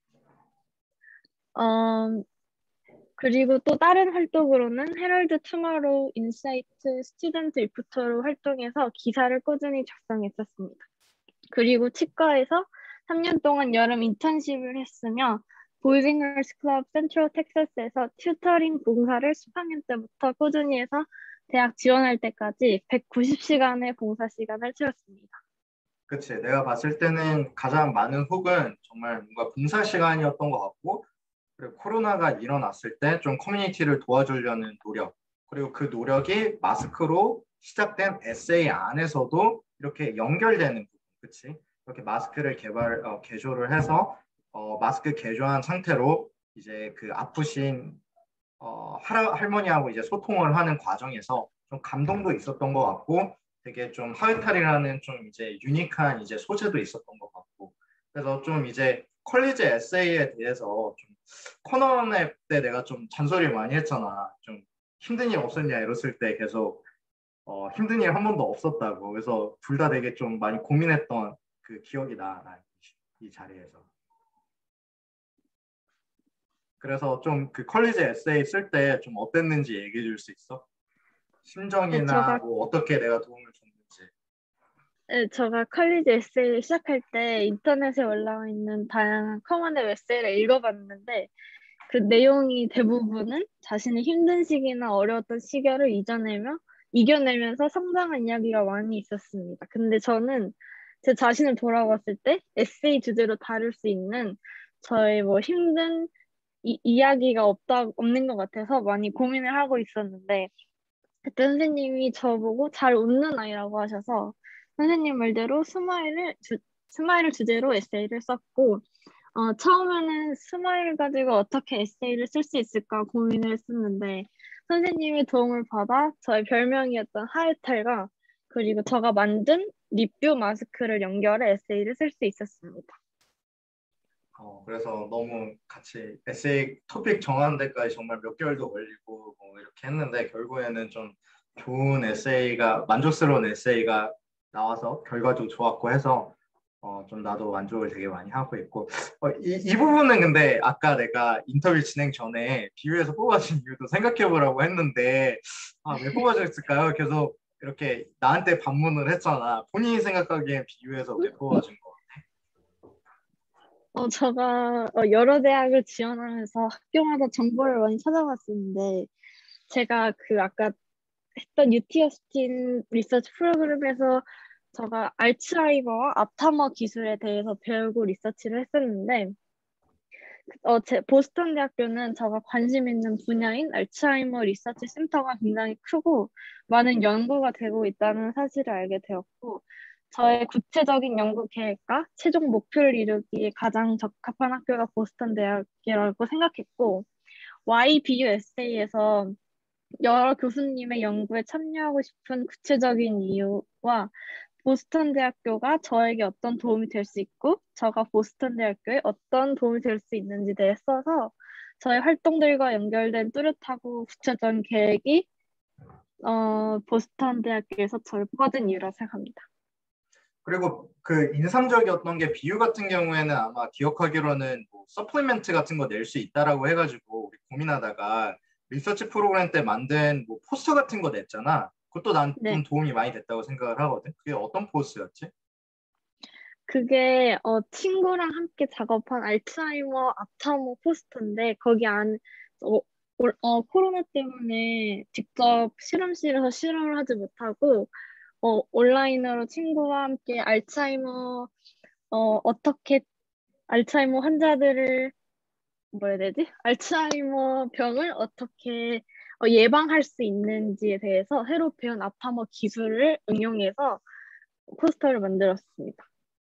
C: 어, 그리고 또 다른 활동으로는 헤럴드 투마로우 인사이트 스튜던트 리포터로 활동해서 기사를 꾸준히 작성했었습니다. 그리고 치과에서 삼 년 동안 여름 인턴십을 했으며 보이즈 잉글리시 클럽 센트럴 텍사스에서 튜터링 봉사를 십 학년 때부터 꾸준히 해서 대학 지원할 때까지 백구십 시간의 봉사 시간을 채웠습니다.
A: 그치. 내가 봤을 때는 가장 많은 훅은 정말 뭔가 봉사 시간이었던 것 같고, 그리고 코로나가 일어났을 때 좀 커뮤니티를 도와주려는 노력, 그리고 그 노력이 마스크로 시작된 에세이 안에서도 이렇게 연결되는 부분, 그치? 이렇게 마스크를 개발, 어, 개조를 해서 어, 마스크 개조한 상태로 이제 그 아프신 어, 할, 할머니하고 이제 소통을 하는 과정에서 좀 감동도 있었던 것 같고 되게 좀 하회탈이라는 좀 이제 유니크한 이제 소재도 있었던 것 같고 그래서 좀 이제 컬리지 에세이에 대해서 좀 코너넷 때 내가 좀 잔소리 많이 했잖아. 좀 힘든 일 없었냐 이랬을 때 계속 어, 힘든 일 한 번도 없었다고. 그래서 둘 다 되게 좀 많이 고민했던 그 기억이 나, 나 이 자리에서. 그래서 좀 그 컬리지 에세이 쓸 때 좀 어땠는지 얘기해 줄 수 있어?
C: 네,
A: 심정이나
C: 제가
A: 뭐 어떻게 내가 도움을 줬는지.
C: 네, 제가 컬리지 에세이를 시작할 때 인터넷에 올라와 있는 다양한 커먼의 에세이를 읽어봤는데 그 내용이 대부분은 자신의 힘든 시기나 어려웠던 시절을 이겨내며 이겨내면서 성장한 이야기가 많이 있었습니다. 근데 저는 제 자신을 돌아봤을 때 에세이 주제로 다룰 수 있는 저의 뭐 힘든 이, 이야기가 없다 없는 것 같아서 많이 고민을 하고 있었는데 그때 선생님이 저보고 잘 웃는 아이라고 하셔서 선생님 말대로 스마일을 주, 스마일을 주제로 에세이를 썼고 어, 처음에는 스마일을 가지고 어떻게 에세이를 쓸 수 있을까 고민을 했었는데 선생님의 도움을 받아 저의 별명이었던 하회탈과 그리고 제가 만든 리뷰 마스크를 연결해 에세이를 쓸 수 있었습니다.
A: 어, 그래서 너무 같이 에세이 토픽 정하는 데까지 정말 몇 개월도 걸리고 뭐 이렇게 했는데 결국에는 좀 좋은 에세이가 만족스러운 에세이가 나와서 결과도 좋았고 해서 어, 좀 나도 만족을 되게 많이 하고 있고 어, 이, 이 부분은 근데 아까 내가 인터뷰 진행 전에 비유해서 뽑아준 이유도 생각해 보라고 했는데 아, 왜 뽑아줬을까요? 계속 이렇게 나한테 반문을 했잖아. 본인이 생각하기엔 비유해서 왜 뽑아준 거?
C: 어, 제가 어, 여러 대학을 지원하면서 학교마다 정보를 많이 찾아봤었는데 제가 그 아까 했던 유티 어스틴 리서치 프로그램에서 제가 알츠하이머와 앞타머 기술에 대해서 배우고 리서치를 했었는데 어, 제 보스턴 대학교는 제가 관심 있는 분야인 알츠하이머 리서치 센터가 굉장히 크고 많은 연구가 되고 있다는 사실을 알게 되었고 저의 구체적인 연구 계획과 최종 목표를 이루기에 가장 적합한 학교가 보스턴 대학이라고 생각했고 와이비유 에세이에서 여러 교수님의 연구에 참여하고 싶은 구체적인 이유와 보스턴 대학교가 저에게 어떤 도움이 될 수 있고 저가 보스턴 대학교에 어떤 도움이 될 수 있는지 대해 써서 저의 활동들과 연결된 뚜렷하고 구체적인 계획이 어, 보스턴 대학교에서 저를 뽑아준 이유라 생각합니다.
A: 그리고 그 인상적이었던 게 비유 같은 경우에는 아마 기억하기로는 뭐 서플리멘트 같은 거 낼 수 있다라고 해가지고 우리 고민하다가 리서치 프로그램 때 만든 뭐 포스터 같은 거 냈잖아. 그것도 난 좀
C: 네.
A: 도움이 많이 됐다고 생각을 하거든. 그게 어떤 포스였지?
C: 그게 어, 친구랑 함께 작업한 알츠하이머 아타모 포스터인데 거기 안 어, 올- 어, 코로나 때문에 직접 실험실에서 실험을 하지 못하고 어, 온라인으로 친구와 함께 알츠하이머 어, 어떻게 알츠하이머 환자들을 뭐 해야 되지? 알츠하이머 병을 어떻게 어, 예방할 수 있는지에 대해서 새로 배운 아파머 기술을 응용해서 포스터를 만들었습니다.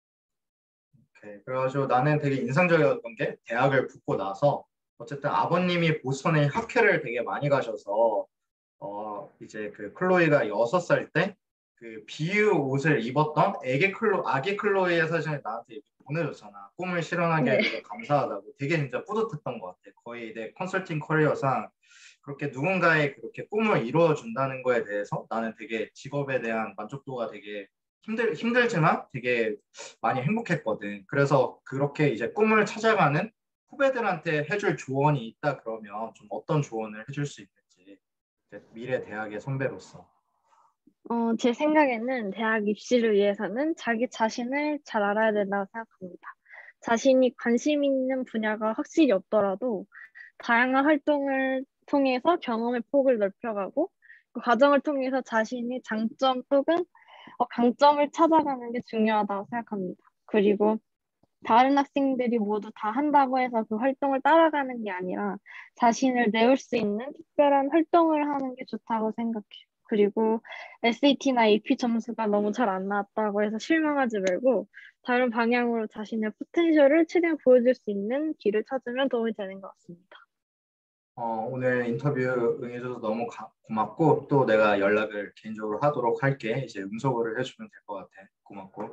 A: 오케이. 그래가지고 나는 되게 인상적이었던 게 대학을 붙고 나서 어쨌든 아버님이 보스턴에 학회를 되게 많이 가셔서 어 이제 그 클로이가 여섯 살 때 그 비유 옷을 입었던 애기 클로 아기 클로이의 사진을 나한테 이렇게 보내줬잖아. 꿈을 실현하게
C: 네.
A: 해줘서 감사하다고. 되게 진짜 뿌듯했던 것 같아. 거의 내 컨설팅 커리어상 그렇게 누군가의 그렇게 꿈을 이루어준다는 거에 대해서 나는 되게 직업에 대한 만족도가 되게 힘들 힘들지만 되게 많이 행복했거든. 그래서 그렇게 이제 꿈을 찾아가는 후배들한테 해줄 조언이 있다 그러면 좀 어떤 조언을 해줄 수 있는지 이제 미래 대학의 선배로서.
C: 어, 제 생각에는 대학 입시를 위해서는 자기 자신을 잘 알아야 된다고 생각합니다. 자신이 관심 있는 분야가 확실히 없더라도 다양한 활동을 통해서 경험의 폭을 넓혀가고 그 과정을 통해서 자신의 장점 혹은 어, 강점을 찾아가는 게 중요하다고 생각합니다. 그리고 다른 학생들이 모두 다 한다고 해서 그 활동을 따라가는 게 아니라 자신을 내올 수 있는 특별한 활동을 하는 게 좋다고 생각해요. 그리고 에스에이티나 에이피 점수가 너무 잘 안 나왔다고 해서 실망하지 말고 다른 방향으로 자신의 포텐셜을 최대한 보여줄 수 있는 길을 찾으면 도움이 되는 것 같습니다.
A: 어, 오늘 인터뷰 응해줘서 너무 가- 고맙고 또 내가 연락을 개인적으로 하도록 할게. 이제 음소거를 해주면 될 것 같아. 고맙고.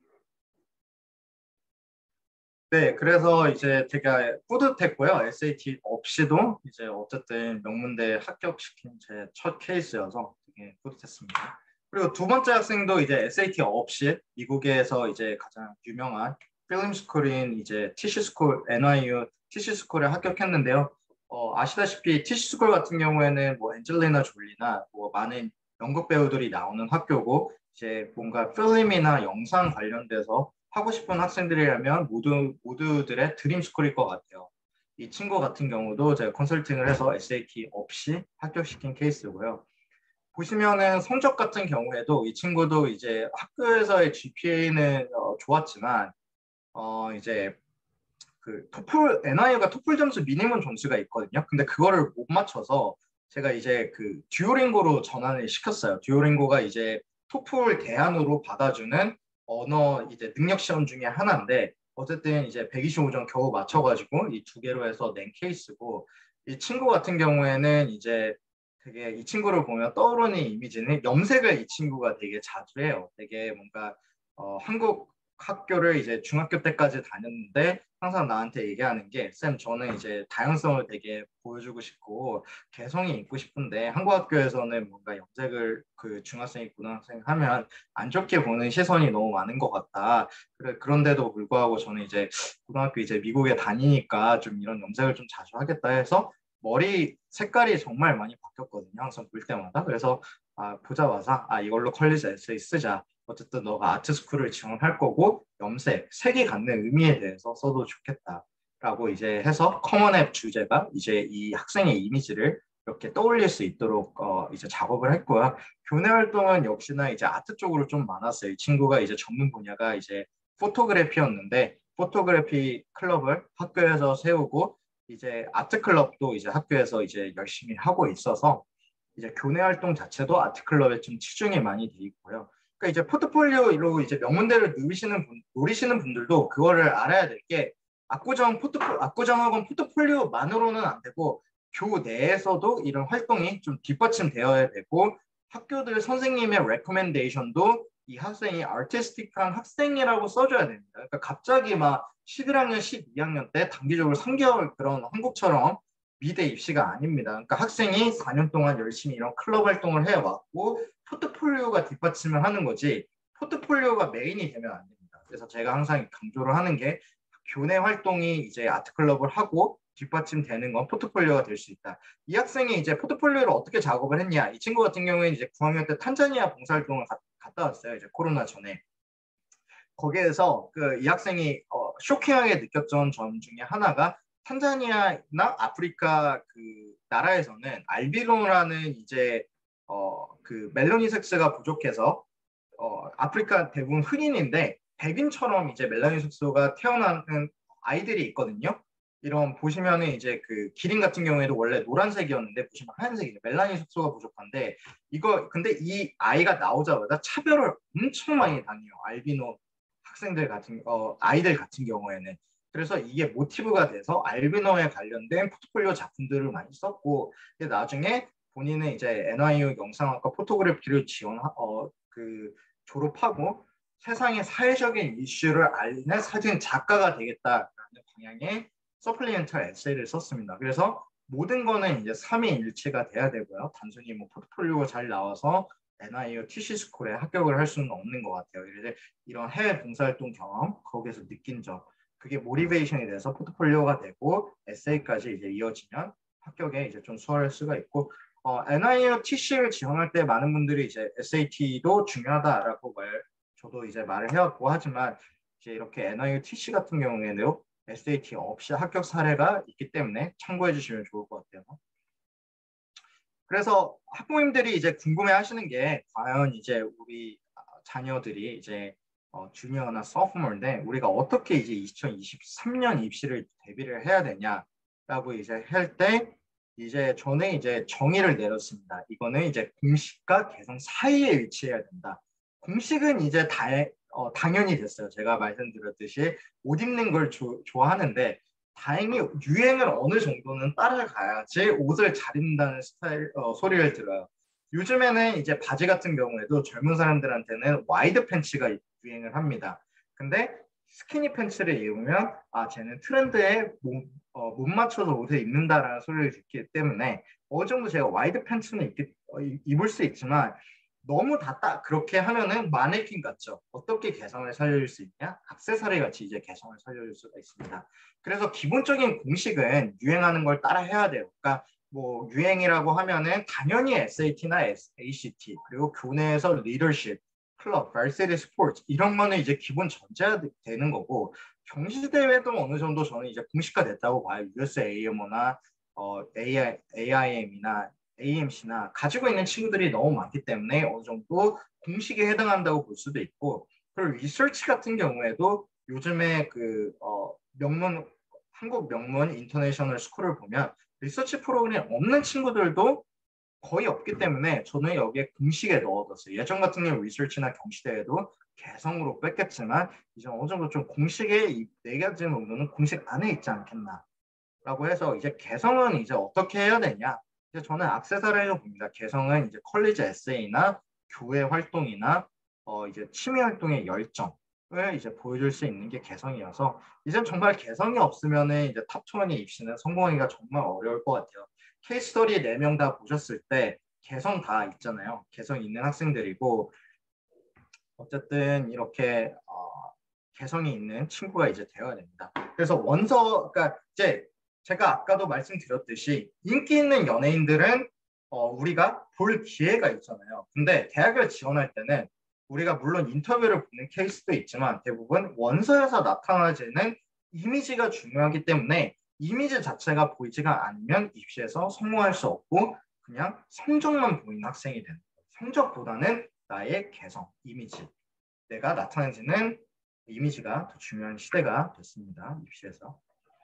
A: 네, 그래서 이제 되게 뿌듯했고요. 에스에이티 없이도 이제 어쨌든 명문대 합격시킨 제 첫 케이스여서 되게 뿌듯했습니다. 그리고 두 번째 학생도 이제 에스에이티 없이 미국에서 이제 가장 유명한 필름 스쿨인 이제 티시 스쿨, 엔와이유 티시 스쿨에 합격했는데요. 어, 아시다시피 티시 스쿨 같은 경우에는 뭐 엔젤리나 졸리나 뭐 많은 연극 배우들이 나오는 학교고 이제 뭔가 필름이나 영상 관련돼서 하고 싶은 학생들이라면 모두 모두들의 드림 스쿨일 것 같아요. 이 친구 같은 경우도 제가 컨설팅을 해서 에스에이티 없이 합격시킨 케이스고요. 보시면은 성적 같은 경우에도 이 친구도 이제 학교에서의 지피에이는 어, 좋았지만 어 이제 그 토플 엔아이유가 토플 점수 미니멈 점수가 있거든요. 근데 그거를 못 맞춰서 제가 이제 그 듀오링고로 전환을 시켰어요. 듀오링고가 이제 토플 대안으로 받아주는 언어 이제 능력 시험 중에 하나인데 어쨌든 이제 백이십오 점 겨우 맞춰가지고 이 두 개로 해서 낸 케이스고 이 친구 같은 경우에는 이제 되게 이 친구를 보면 떠오르는 이미지는 염색을 이 친구가 되게 자주 해요. 되게 뭔가 어, 한국 학교를 이제 중학교 때까지 다녔는데 항상 나한테 얘기하는 게 쌤 저는 이제 다양성을 되게 보여주고 싶고 개성이 있고 싶은데 한국 학교에서는 뭔가 염색을 그 중학생이 고등학생 하면 안 좋게 보는 시선이 너무 많은 것 같다. 그래 그런데도 불구하고 저는 이제 고등학교 이제 미국에 다니니까 좀 이런 염색을 좀 자주 하겠다 해서 머리 색깔이 정말 많이 바뀌었거든요. 항상 볼 때마다. 그래서 아, 보자마자 아 이걸로 컬리지 에세이 쓰자. 어쨌든 너가 아트스쿨을 지원할 거고 염색, 색이 갖는 의미에 대해서 써도 좋겠다라고 이제 해서 커먼앱 주제가 이제 이 학생의 이미지를 이렇게 떠올릴 수 있도록 어, 이제 작업을 했고요. 교내 활동은 역시나 이제 아트 쪽으로 좀 많았어요. 이 친구가 이제 전문 분야가 이제 포토그래피였는데 포토그래피 클럽을 학교에서 세우고 이제 아트 클럽도 이제 학교에서 이제 열심히 하고 있어서 이제 교내 활동 자체도 아트 클럽에 좀 치중이 많이 돼 있고요. 그러니까 이제 포트폴리오로 이제 명문대를 누리시는 분, 노리시는 분들도 그거를 알아야 될 게 압구정 포트 압구정학원 포트폴리오만으로는 안 되고 교 내에서도 이런 활동이 좀 뒷받침되어야 되고 학교들 선생님의 레코멘데이션도 이 학생이 artistic한 학생이라고 써줘야 됩니다. 그러니까 갑자기 막 십일 학년, 십이 학년 때 단기적으로 삼 개월 그런 한국처럼 미대 입시가 아닙니다. 그러니까 학생이 사 년 동안 열심히 이런 클럽 활동을 해왔고 포트폴리오가 뒷받침을 하는 거지 포트폴리오가 메인이 되면 안 됩니다. 그래서 제가 항상 강조를 하는 게 교내 활동이 이제 아트클럽을 하고 뒷받침되는 건 포트폴리오가 될 수 있다. 이 학생이 이제 포트폴리오를 어떻게 작업을 했냐? 이 친구 같은 경우에는 이제 구 학년 때 탄자니아 봉사활동을 가, 갔다 왔어요. 이제 코로나 전에. 거기에서 그 이 학생이 어, 쇼킹하게 느꼈던 점 중에 하나가 탄자니아나 아프리카 그 나라에서는 알비노라는 이제 어, 그 멜라닌 색소가 부족해서 어, 아프리카 대부분 흑인인데 백인처럼 이제 멜라닌 색소가 태어나는 아이들이 있거든요. 이런 보시면은 이제 그 기린 같은 경우에도 원래 노란색이었는데 보시면 하얀색이죠. 멜라닌 색소가 부족한데 이거 근데 이 아이가 나오자마자 차별을 엄청 많이 당해요. 알비노 학생들 같은 어 아이들 같은 경우에는 그래서 이게 모티브가 돼서 알비노에 관련된 포트폴리오 작품들을 많이 썼고 근데 나중에 본인은 이제 엔와이유 영상학과 포토그래피를 지원 어그 졸업하고 세상의 사회적인 이슈를 알리는 사진 작가가 되겠다라는 방향의 서플리멘탈 에세이를 썼습니다. 그래서 모든 거는 이제 삼위일체가 돼야 되고요. 단순히 뭐 포트폴리오가 잘 나와서 엔와이유 티씨스쿨에 합격을 할 수는 없는 것 같아요. 이제 이런 해외 봉사활동 경험, 거기에서 느낀 점, 그게 모티베이션이 돼서 포트폴리오가 되고 에세이까지 이제 이어지면 합격에 이제 좀 수월할 수가 있고 어, 엔와이유 티씨를 지원할 때 많은 분들이 이제 에스에이티도 중요하다라고 말, 저도 이제 말을 해왔고 하지만 이제 이렇게 엔와이유 티씨 같은 경우에는 에스에이티 없이 합격 사례가 있기 때문에 참고해 주시면 좋을 것 같아요. 그래서 학부모님들이 이제 궁금해 하시는 게 과연 이제 우리 자녀들이 이제 어, 주니어나 소프트몰인데 우리가 어떻게 이제 이천이십삼 년 입시를 대비를 해야 되냐라고 이제 할 때 이제 저는 이제 정의를 내렸습니다. 이거는 이제 공식과 개성 사이에 위치해야 된다. 공식은 이제 다, 어, 당연히 됐어요. 제가 말씀드렸듯이 옷 입는 걸 조, 좋아하는데 다행히 유행을 어느 정도는 따라가야지 옷을 잘 입는다는 스타일 어, 소리를 들어요. 요즘에는 이제 바지 같은 경우에도 젊은 사람들한테는 와이드 팬츠가 유행을 합니다. 근데 스키니 팬츠를 입으면 아 쟤는 트렌드에 못, 어, 못 맞춰서 옷을 입는다라는 소리를 듣기 때문에 어느 정도 제가 와이드 팬츠는 입기, 어, 입을 수 있지만 너무 다 딱 그렇게 하면은 마네킹 같죠. 어떻게 개성을 살려줄 수 있냐? 액세서리 같이 이제 개성을 살려줄 수가 있습니다. 그래서 기본적인 공식은 유행하는 걸 따라 해야 돼요. 그러니까 뭐 유행이라고 하면은 당연히 에스에이티나 에이씨티 그리고 교내에서 리더십, 클럽, 발세리 스포츠 이런 거는 이제 기본 전제가 되는 거고 경시 대회도 어느 정도 저는 이제 공식화됐다고 봐요. 유에스에이엠오나 어, 에이아이엠이나 에이엠씨나 가지고 있는 친구들이 너무 많기 때문에 어느 정도 공식에 해당한다고 볼 수도 있고 그리고 리서치 같은 경우에도 요즘에 그 어, 명문 한국 명문 인터내셔널 스쿨을 보면 리서치 프로그램 없는 친구들도 거의 없기 때문에 저는 여기에 공식에 넣어뒀어요. 예전 같은 경우 리서치나 경시대회도 개성으로 뺐겠지만 이제 어느 정도 좀 공식에 이 네 가지 정도는 공식 안에 있지 않겠나 라고 해서 이제 개성은 이제 어떻게 해야 되냐 이제 저는 액세서리로 봅니다. 개성은 이제 컬리지 에세이나 교회 활동이나 어 이제 취미 활동의 열정을 이제 보여줄 수 있는 게 개성이어서 이제 정말 개성이 없으면은 이제 탑 이십 입시는 성공하기가 정말 어려울 것 같아요. 케이스 스터디 네 명 다 보셨을 때 개성 다 있잖아요. 개성 있는 학생들이고 어쨌든 이렇게 어, 개성이 있는 친구가 이제 되어야 됩니다. 그래서 원서, 그러니까 이제 제가 아까도 말씀드렸듯이 인기 있는 연예인들은 어, 우리가 볼 기회가 있잖아요. 근데 대학을 지원할 때는 우리가 물론 인터뷰를 보는 케이스도 있지만 대부분 원서에서 나타나지는 이미지가 중요하기 때문에 이미지 자체가 보이지가 않으면 입시에서 성공할 수 없고 그냥 성적만 보이는 학생이 되는 거예요. 성적보다는 나의 개성, 이미지, 내가 나타내지는 이미지가 더 중요한 시대가 됐습니다. 입시에서.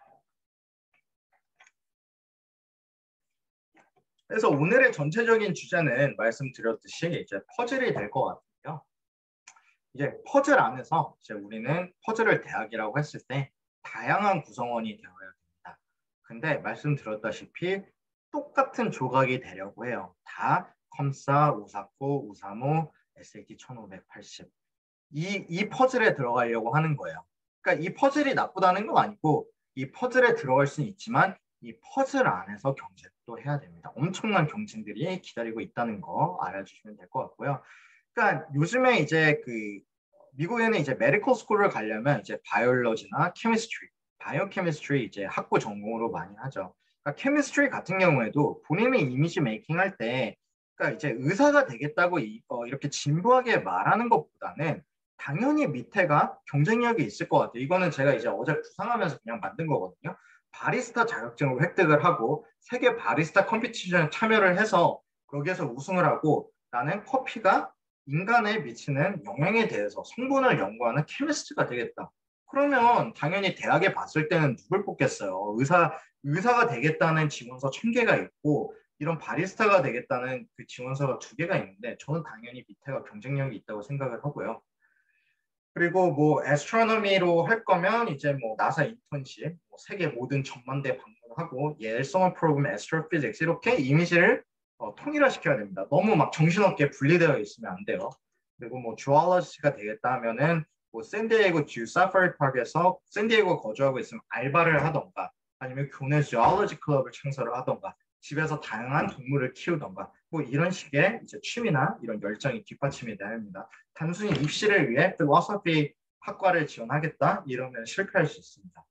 A: 그래서 오늘의 전체적인 주제는 말씀드렸듯이 이제 퍼즐이 될 것 같아요. 이제 퍼즐 안에서 이제 우리는 퍼즐을 대학이라고 했을 때 다양한 구성원이 되어야 됩니다. 근데 말씀드렸다시피 똑같은 조각이 되려고 해요. 다 컴사, 오사코, 오삼오, 에스에이티 천오백팔십 이, 이 퍼즐에 들어가려고 하는 거예요. 그러니까 이 퍼즐이 나쁘다는 건 아니고 이 퍼즐에 들어갈 수는 있지만 이 퍼즐 안에서 경쟁도 해야 됩니다. 엄청난 경쟁들이 기다리고 있다는 거 알아주시면 될 것 같고요. 그러니까 요즘에 이제 그 미국에는 이제 메디컬 스쿨을 가려면 이제 바이올로지나 케미스트리, 바이오 케미스트리 이제 학부 전공으로 많이 하죠. 그러니까 케미스트리 같은 경우에도 본인의 이미지 메이킹 할 때 그러니까 이제 의사가 되겠다고 이, 어, 이렇게 진부하게 말하는 것보다는 당연히 밑에가 경쟁력이 있을 것 같아요. 이거는 제가 이제 어제 구상하면서 그냥 만든 거거든요. 바리스타 자격증을 획득을 하고 세계 바리스타 컴피티션에 참여를 해서 거기에서 우승을 하고 나는 커피가 인간에 미치는 영향에 대해서 성분을 연구하는 케미스트가 되겠다. 그러면 당연히 대학에 봤을 때는 누굴 뽑겠어요. 의사, 의사가 되겠다는 지원서 천 개가 있고 이런 바리스타가 되겠다는 그 지원서가 두 개가 있는데 저는 당연히 밑에가 경쟁력이 있다고 생각을 하고요. 그리고 뭐 애스트로노미로 할 거면 이제 뭐 나사 인턴십, 뭐 세계 모든 전망대 방문하고 예일 서머 프로그램 애스트로피직스 이렇게 이미지를 어, 통일화시켜야 됩니다. 너무 막 정신없게 분리되어 있으면 안 돼요. 그리고 뭐 주얼러지가 되겠다 하면은 뭐 샌디에이고 주 사파리 파크에서 샌디에이고 거주하고 있으면 알바를 하던가 아니면 교내 주얼러지 클럽을 창설을 하던가 집에서 다양한 동물을 키우던가 뭐 이런 식의 이제 취미나 이런 열정이 뒷받침이 돼야 합니다. 단순히 입시를 위해 필로소피 학과를 지원하겠다 이러면 실패할 수 있습니다.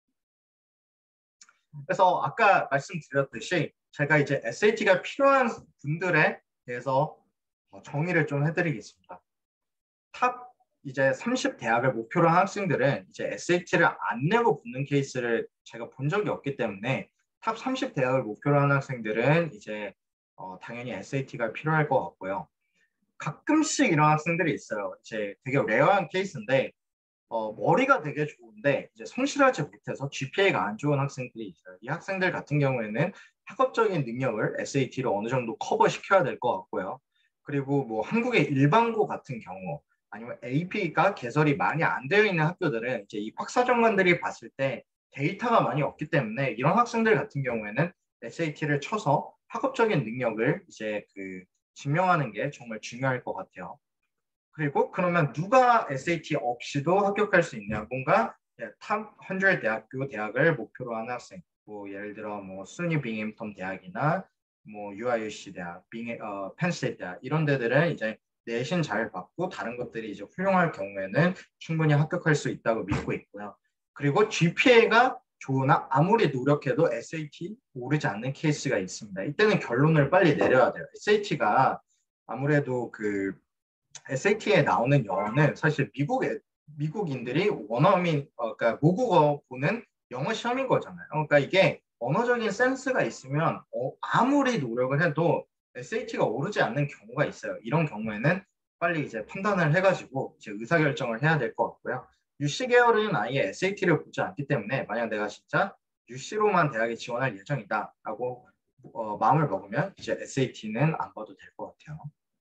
A: 그래서 아까 말씀드렸듯이 제가 이제 에스에이티가 필요한 분들에 대해서 정의를 좀 해드리겠습니다. 탑 이제 삼십 대학을 목표로 한 학생들은 이제 에스에이티를 안 내고 붙는 케이스를 제가 본 적이 없기 때문에 탑 삼십 대학을 목표로 한 학생들은 이제 어, 당연히 에스에이티가 필요할 것 같고요. 가끔씩 이런 학생들이 있어요. 이제 되게 레어한 케이스인데 어, 머리가 되게 좋은데 이제 성실하지 못해서 지피에이가 안 좋은 학생들이 있어요. 이 학생들 같은 경우에는 학업적인 능력을 에스에이티로 어느 정도 커버시켜야 될 것 같고요. 그리고 뭐 한국의 일반고 같은 경우 아니면 에이피가 개설이 많이 안 되어 있는 학교들은 이제 이 박사정관들이 봤을 때 데이터가 많이 없기 때문에 이런 학생들 같은 경우에는 에스에이티를 쳐서 학업적인 능력을 이제 그 증명하는 게 정말 중요할 것 같아요. 그리고 그러면 누가 에스에이티 없이도 합격할 수 있냐? 뭔가 탑 백 대학교 대학을 목표로 하는 학생, 뭐 예를 들어 뭐 수니 빙햄턴 대학이나 뭐 유아유씨 대학, 빙 어, 펜스테이트 대학 이런 데들은 이제 내신 잘 받고 다른 것들이 이제 훌륭할 경우에는 충분히 합격할 수 있다고 믿고 있고요. 그리고 지피에이가 좋으나 아무리 노력해도 에스에이티 오르지 않는 케이스가 있습니다. 이때는 결론을 빨리 내려야 돼요. 에스에이티가 아무래도 그 에스에이티에 나오는 영어는 사실 미국 미국인들이 원어민 어, 그러니까 모국어 보는 영어 시험인 거잖아요. 그러니까 이게 언어적인 센스가 있으면 어, 아무리 노력을 해도 에스에이티가 오르지 않는 경우가 있어요. 이런 경우에는 빨리 이제 판단을 해가지고 이제 의사결정을 해야 될 것 같고요. 유씨 계열은 아예 에스에이티를 보지 않기 때문에 만약 내가 진짜 유씨로만 대학에 지원할 예정이다라고 어, 마음을 먹으면 이제 에스에이티는 안 봐도 될 것 같아요.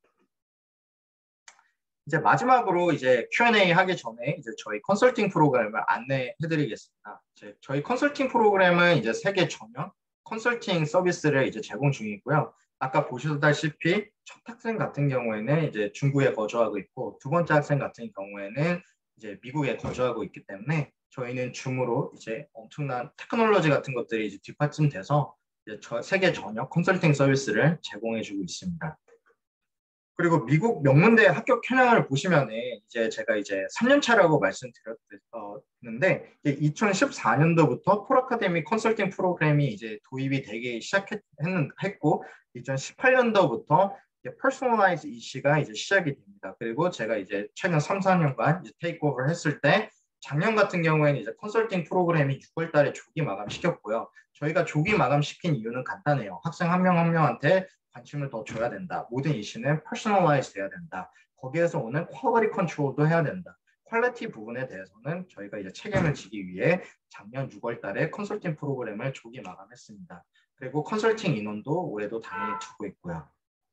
A: 이제 마지막으로 이제 큐 앤 에이 하기 전에 이제 저희 컨설팅 프로그램을 안내해드리겠습니다. 이제 저희 컨설팅 프로그램은 이제 세계 전형 컨설팅 서비스를 이제 제공 중이고요. 아까 보셨다시피 첫 학생 같은 경우에는 이제 중국에 거주하고 있고 두 번째 학생 같은 경우에는 이제 미국에 거주하고 있기 때문에 저희는 줌으로 이제 엄청난 테크놀로지 같은 것들이 이제 뒷받침돼서 이제 저 세계 전형 컨설팅 서비스를 제공해주고 있습니다. 그리고 미국 명문대 합격 현황을 보시면은 이제 제가 이제 삼 년 차라고 말씀드렸는데 이천십사 년도부터 폴아카데미 컨설팅 프로그램이 이제 도입이 되기 시작했고 이천십팔 년도부터 퍼스널라이즈 이씨가 이제 시작이 됩니다. 그리고 제가 이제 최근 삼, 사 년간 이제 테이크오버를 했을 때 작년 같은 경우에는 이제 컨설팅 프로그램이 유월 달에 조기 마감시켰고요. 저희가 조기 마감시킨 이유는 간단해요. 학생 한 명 한 명한테 관심을 더 줘야 된다. 모든 이슈는 퍼스널라이즈 돼야 된다. 거기에서 오는 퀄리티 컨트롤도 해야 된다. 퀄리티 부분에 대해서는 저희가 이제 책임을 지기 위해 작년 유월 달에 컨설팅 프로그램을 조기 마감했습니다. 그리고 컨설팅 인원도 올해도 당연히 두고 있고요.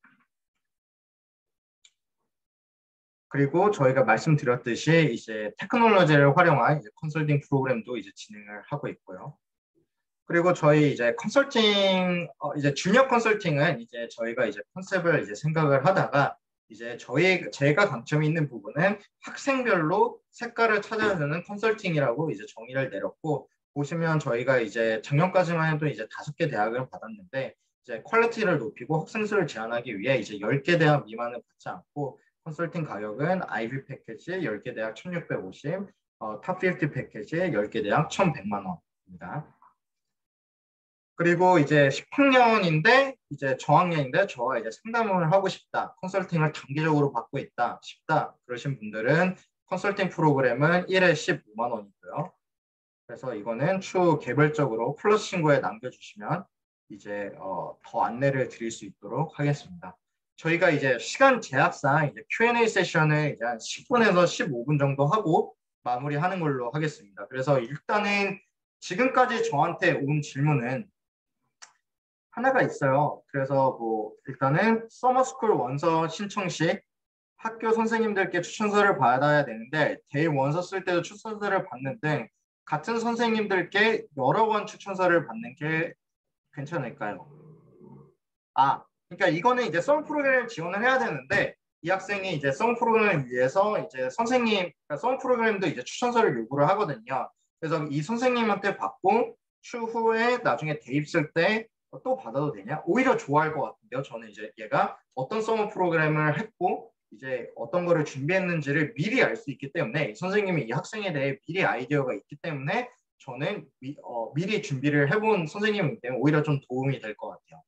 A: 그리고 저희가 말씀드렸듯이 이제 테크놀로지를 활용한 이제 컨설팅 프로그램도 이제 진행을 하고 있고요. 그리고 저희 이제 컨설팅 어 이제 주니어 컨설팅은 이제 저희가 이제 컨셉을 이제 생각을 하다가 이제 저희 제가 강점이 있는 부분은 학생별로 색깔을 찾아주는 컨설팅이라고 이제 정의를 내렸고, 보시면 저희가 이제 작년까지만 해도 이제 다섯 개 대학을 받았는데, 이제 퀄리티를 높이고 학생 수를 제한하기 위해 이제 열 개 대학 미만을 받지 않고, 컨설팅 가격은 아이비 패키지 열 개 대학 천육백오십, 어, 탑 오십 패키지 열 개 대학 천백만 원입니다. 그리고 이제 십 학년인데 이제 저학년인데 저와 이제 상담을 하고 싶다, 컨설팅을 단기적으로 받고 있다 싶다 그러신 분들은 컨설팅 프로그램은 일회 십오만 원이고요. 그래서 이거는 추후 개별적으로 플러스 친구에 남겨주시면 이제 어, 더 안내를 드릴 수 있도록 하겠습니다. 저희가 이제 시간 제약상 이제 큐 앤 에이 세션을 이제 한 십 분에서 십오 분 정도 하고 마무리하는 걸로 하겠습니다. 그래서 일단은 지금까지 저한테 온 질문은 하나가 있어요. 그래서 뭐 일단은 서머스쿨 원서 신청 시 학교 선생님들께 추천서를 받아야 되는데 데이 원서 쓸 때도 추천서를 받는 등 같은 선생님들께 여러 번 추천서를 받는 게 괜찮을까요? 아, 그러니까 이거는 이제 서머 프로그램을 지원을 해야 되는데 이 학생이 이제 서머 프로그램을 위해서 이제 선생님, 그러니까 서머 프로그램도 이제 추천서를 요구를 하거든요. 그래서 이 선생님한테 받고 추후에 나중에 대입 쓸 때 또 받아도 되냐? 오히려 좋아할 것 같은데요. 저는 이제 얘가 어떤 서머 프로그램을 했고 이제 어떤 거를 준비했는지를 미리 알 수 있기 때문에 선생님이 이 학생에 대해 미리 아이디어가 있기 때문에 저는 미, 어, 미리 준비를 해본 선생님이기 때문에 오히려 좀 도움이 될 것 같아요.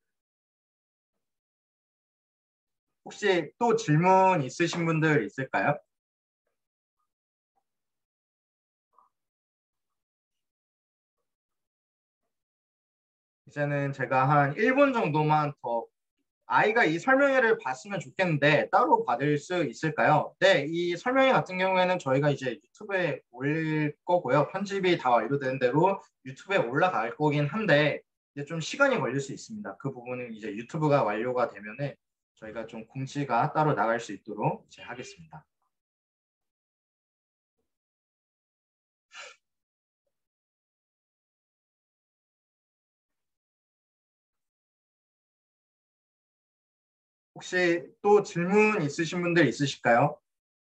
A: 혹시 또 질문 있으신 분들 있을까요? 이제는 제가 한 일 분 정도만 더 아이가 이 설명회를 봤으면 좋겠는데 따로 받을 수 있을까요? 네, 이 설명회 같은 경우에는 저희가 이제 유튜브에 올릴 거고요. 편집이 다 완료된 대로 유튜브에 올라갈 거긴 한데 이제 좀 시간이 걸릴 수 있습니다. 그 부분은 이제 유튜브가 완료가 되면은 저희가 좀 공지가 따로 나갈 수 있도록 이제 하겠습니다. 혹시 또 질문 있으신 분들 있으실까요?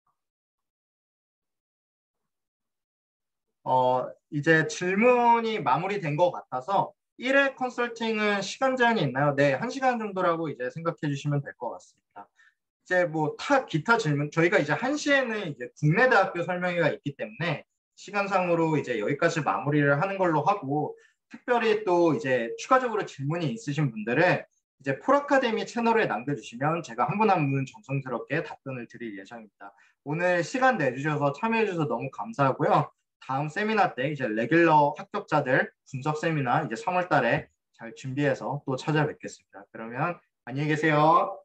A: 어, 이제 질문이 마무리된 것 같아서 일 회 컨설팅은 시간 제한이 있나요? 네, 한 시간 정도라고 이제 생각해 주시면 될 것 같습니다. 이제 뭐 타 기타 질문, 저희가 이제 한 시에는 이제 국내 대학교 설명회가 있기 때문에 시간상으로 이제 여기까지 마무리를 하는 걸로 하고, 특별히 또 이제 추가적으로 질문이 있으신 분들은 이제 폴아카데미 채널에 남겨주시면 제가 한 분 한 분 정성스럽게 답변을 드릴 예정입니다. 오늘 시간 내주셔서 참여해 주셔서 너무 감사하고요. 다음 세미나 때 이제 레귤러 합격자들 분석 세미나 이제 삼월 달에 잘 준비해서 또 찾아뵙겠습니다. 그러면 안녕히 계세요.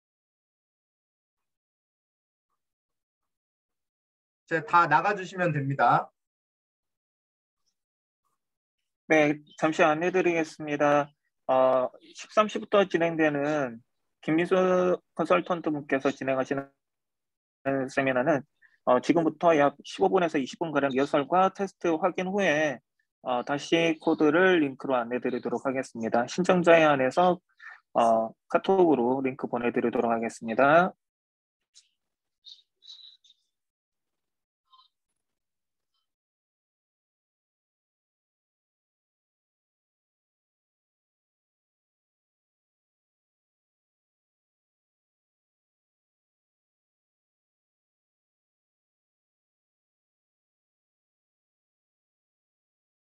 A: 이제 다 나가주시면 됩니다.
D: 네, 잠시 안내드리겠습니다. 어, 십삼 시부터 진행되는 김민수 컨설턴트 분께서 진행하시는 세미나는 어, 지금부터 약 십오 분에서 이십 분가량 리허설과 테스트 확인 후에 어, 다시 코드를 링크로 안내드리도록 하겠습니다. 신청자에 한해서 어, 카톡으로 링크 보내드리도록 하겠습니다.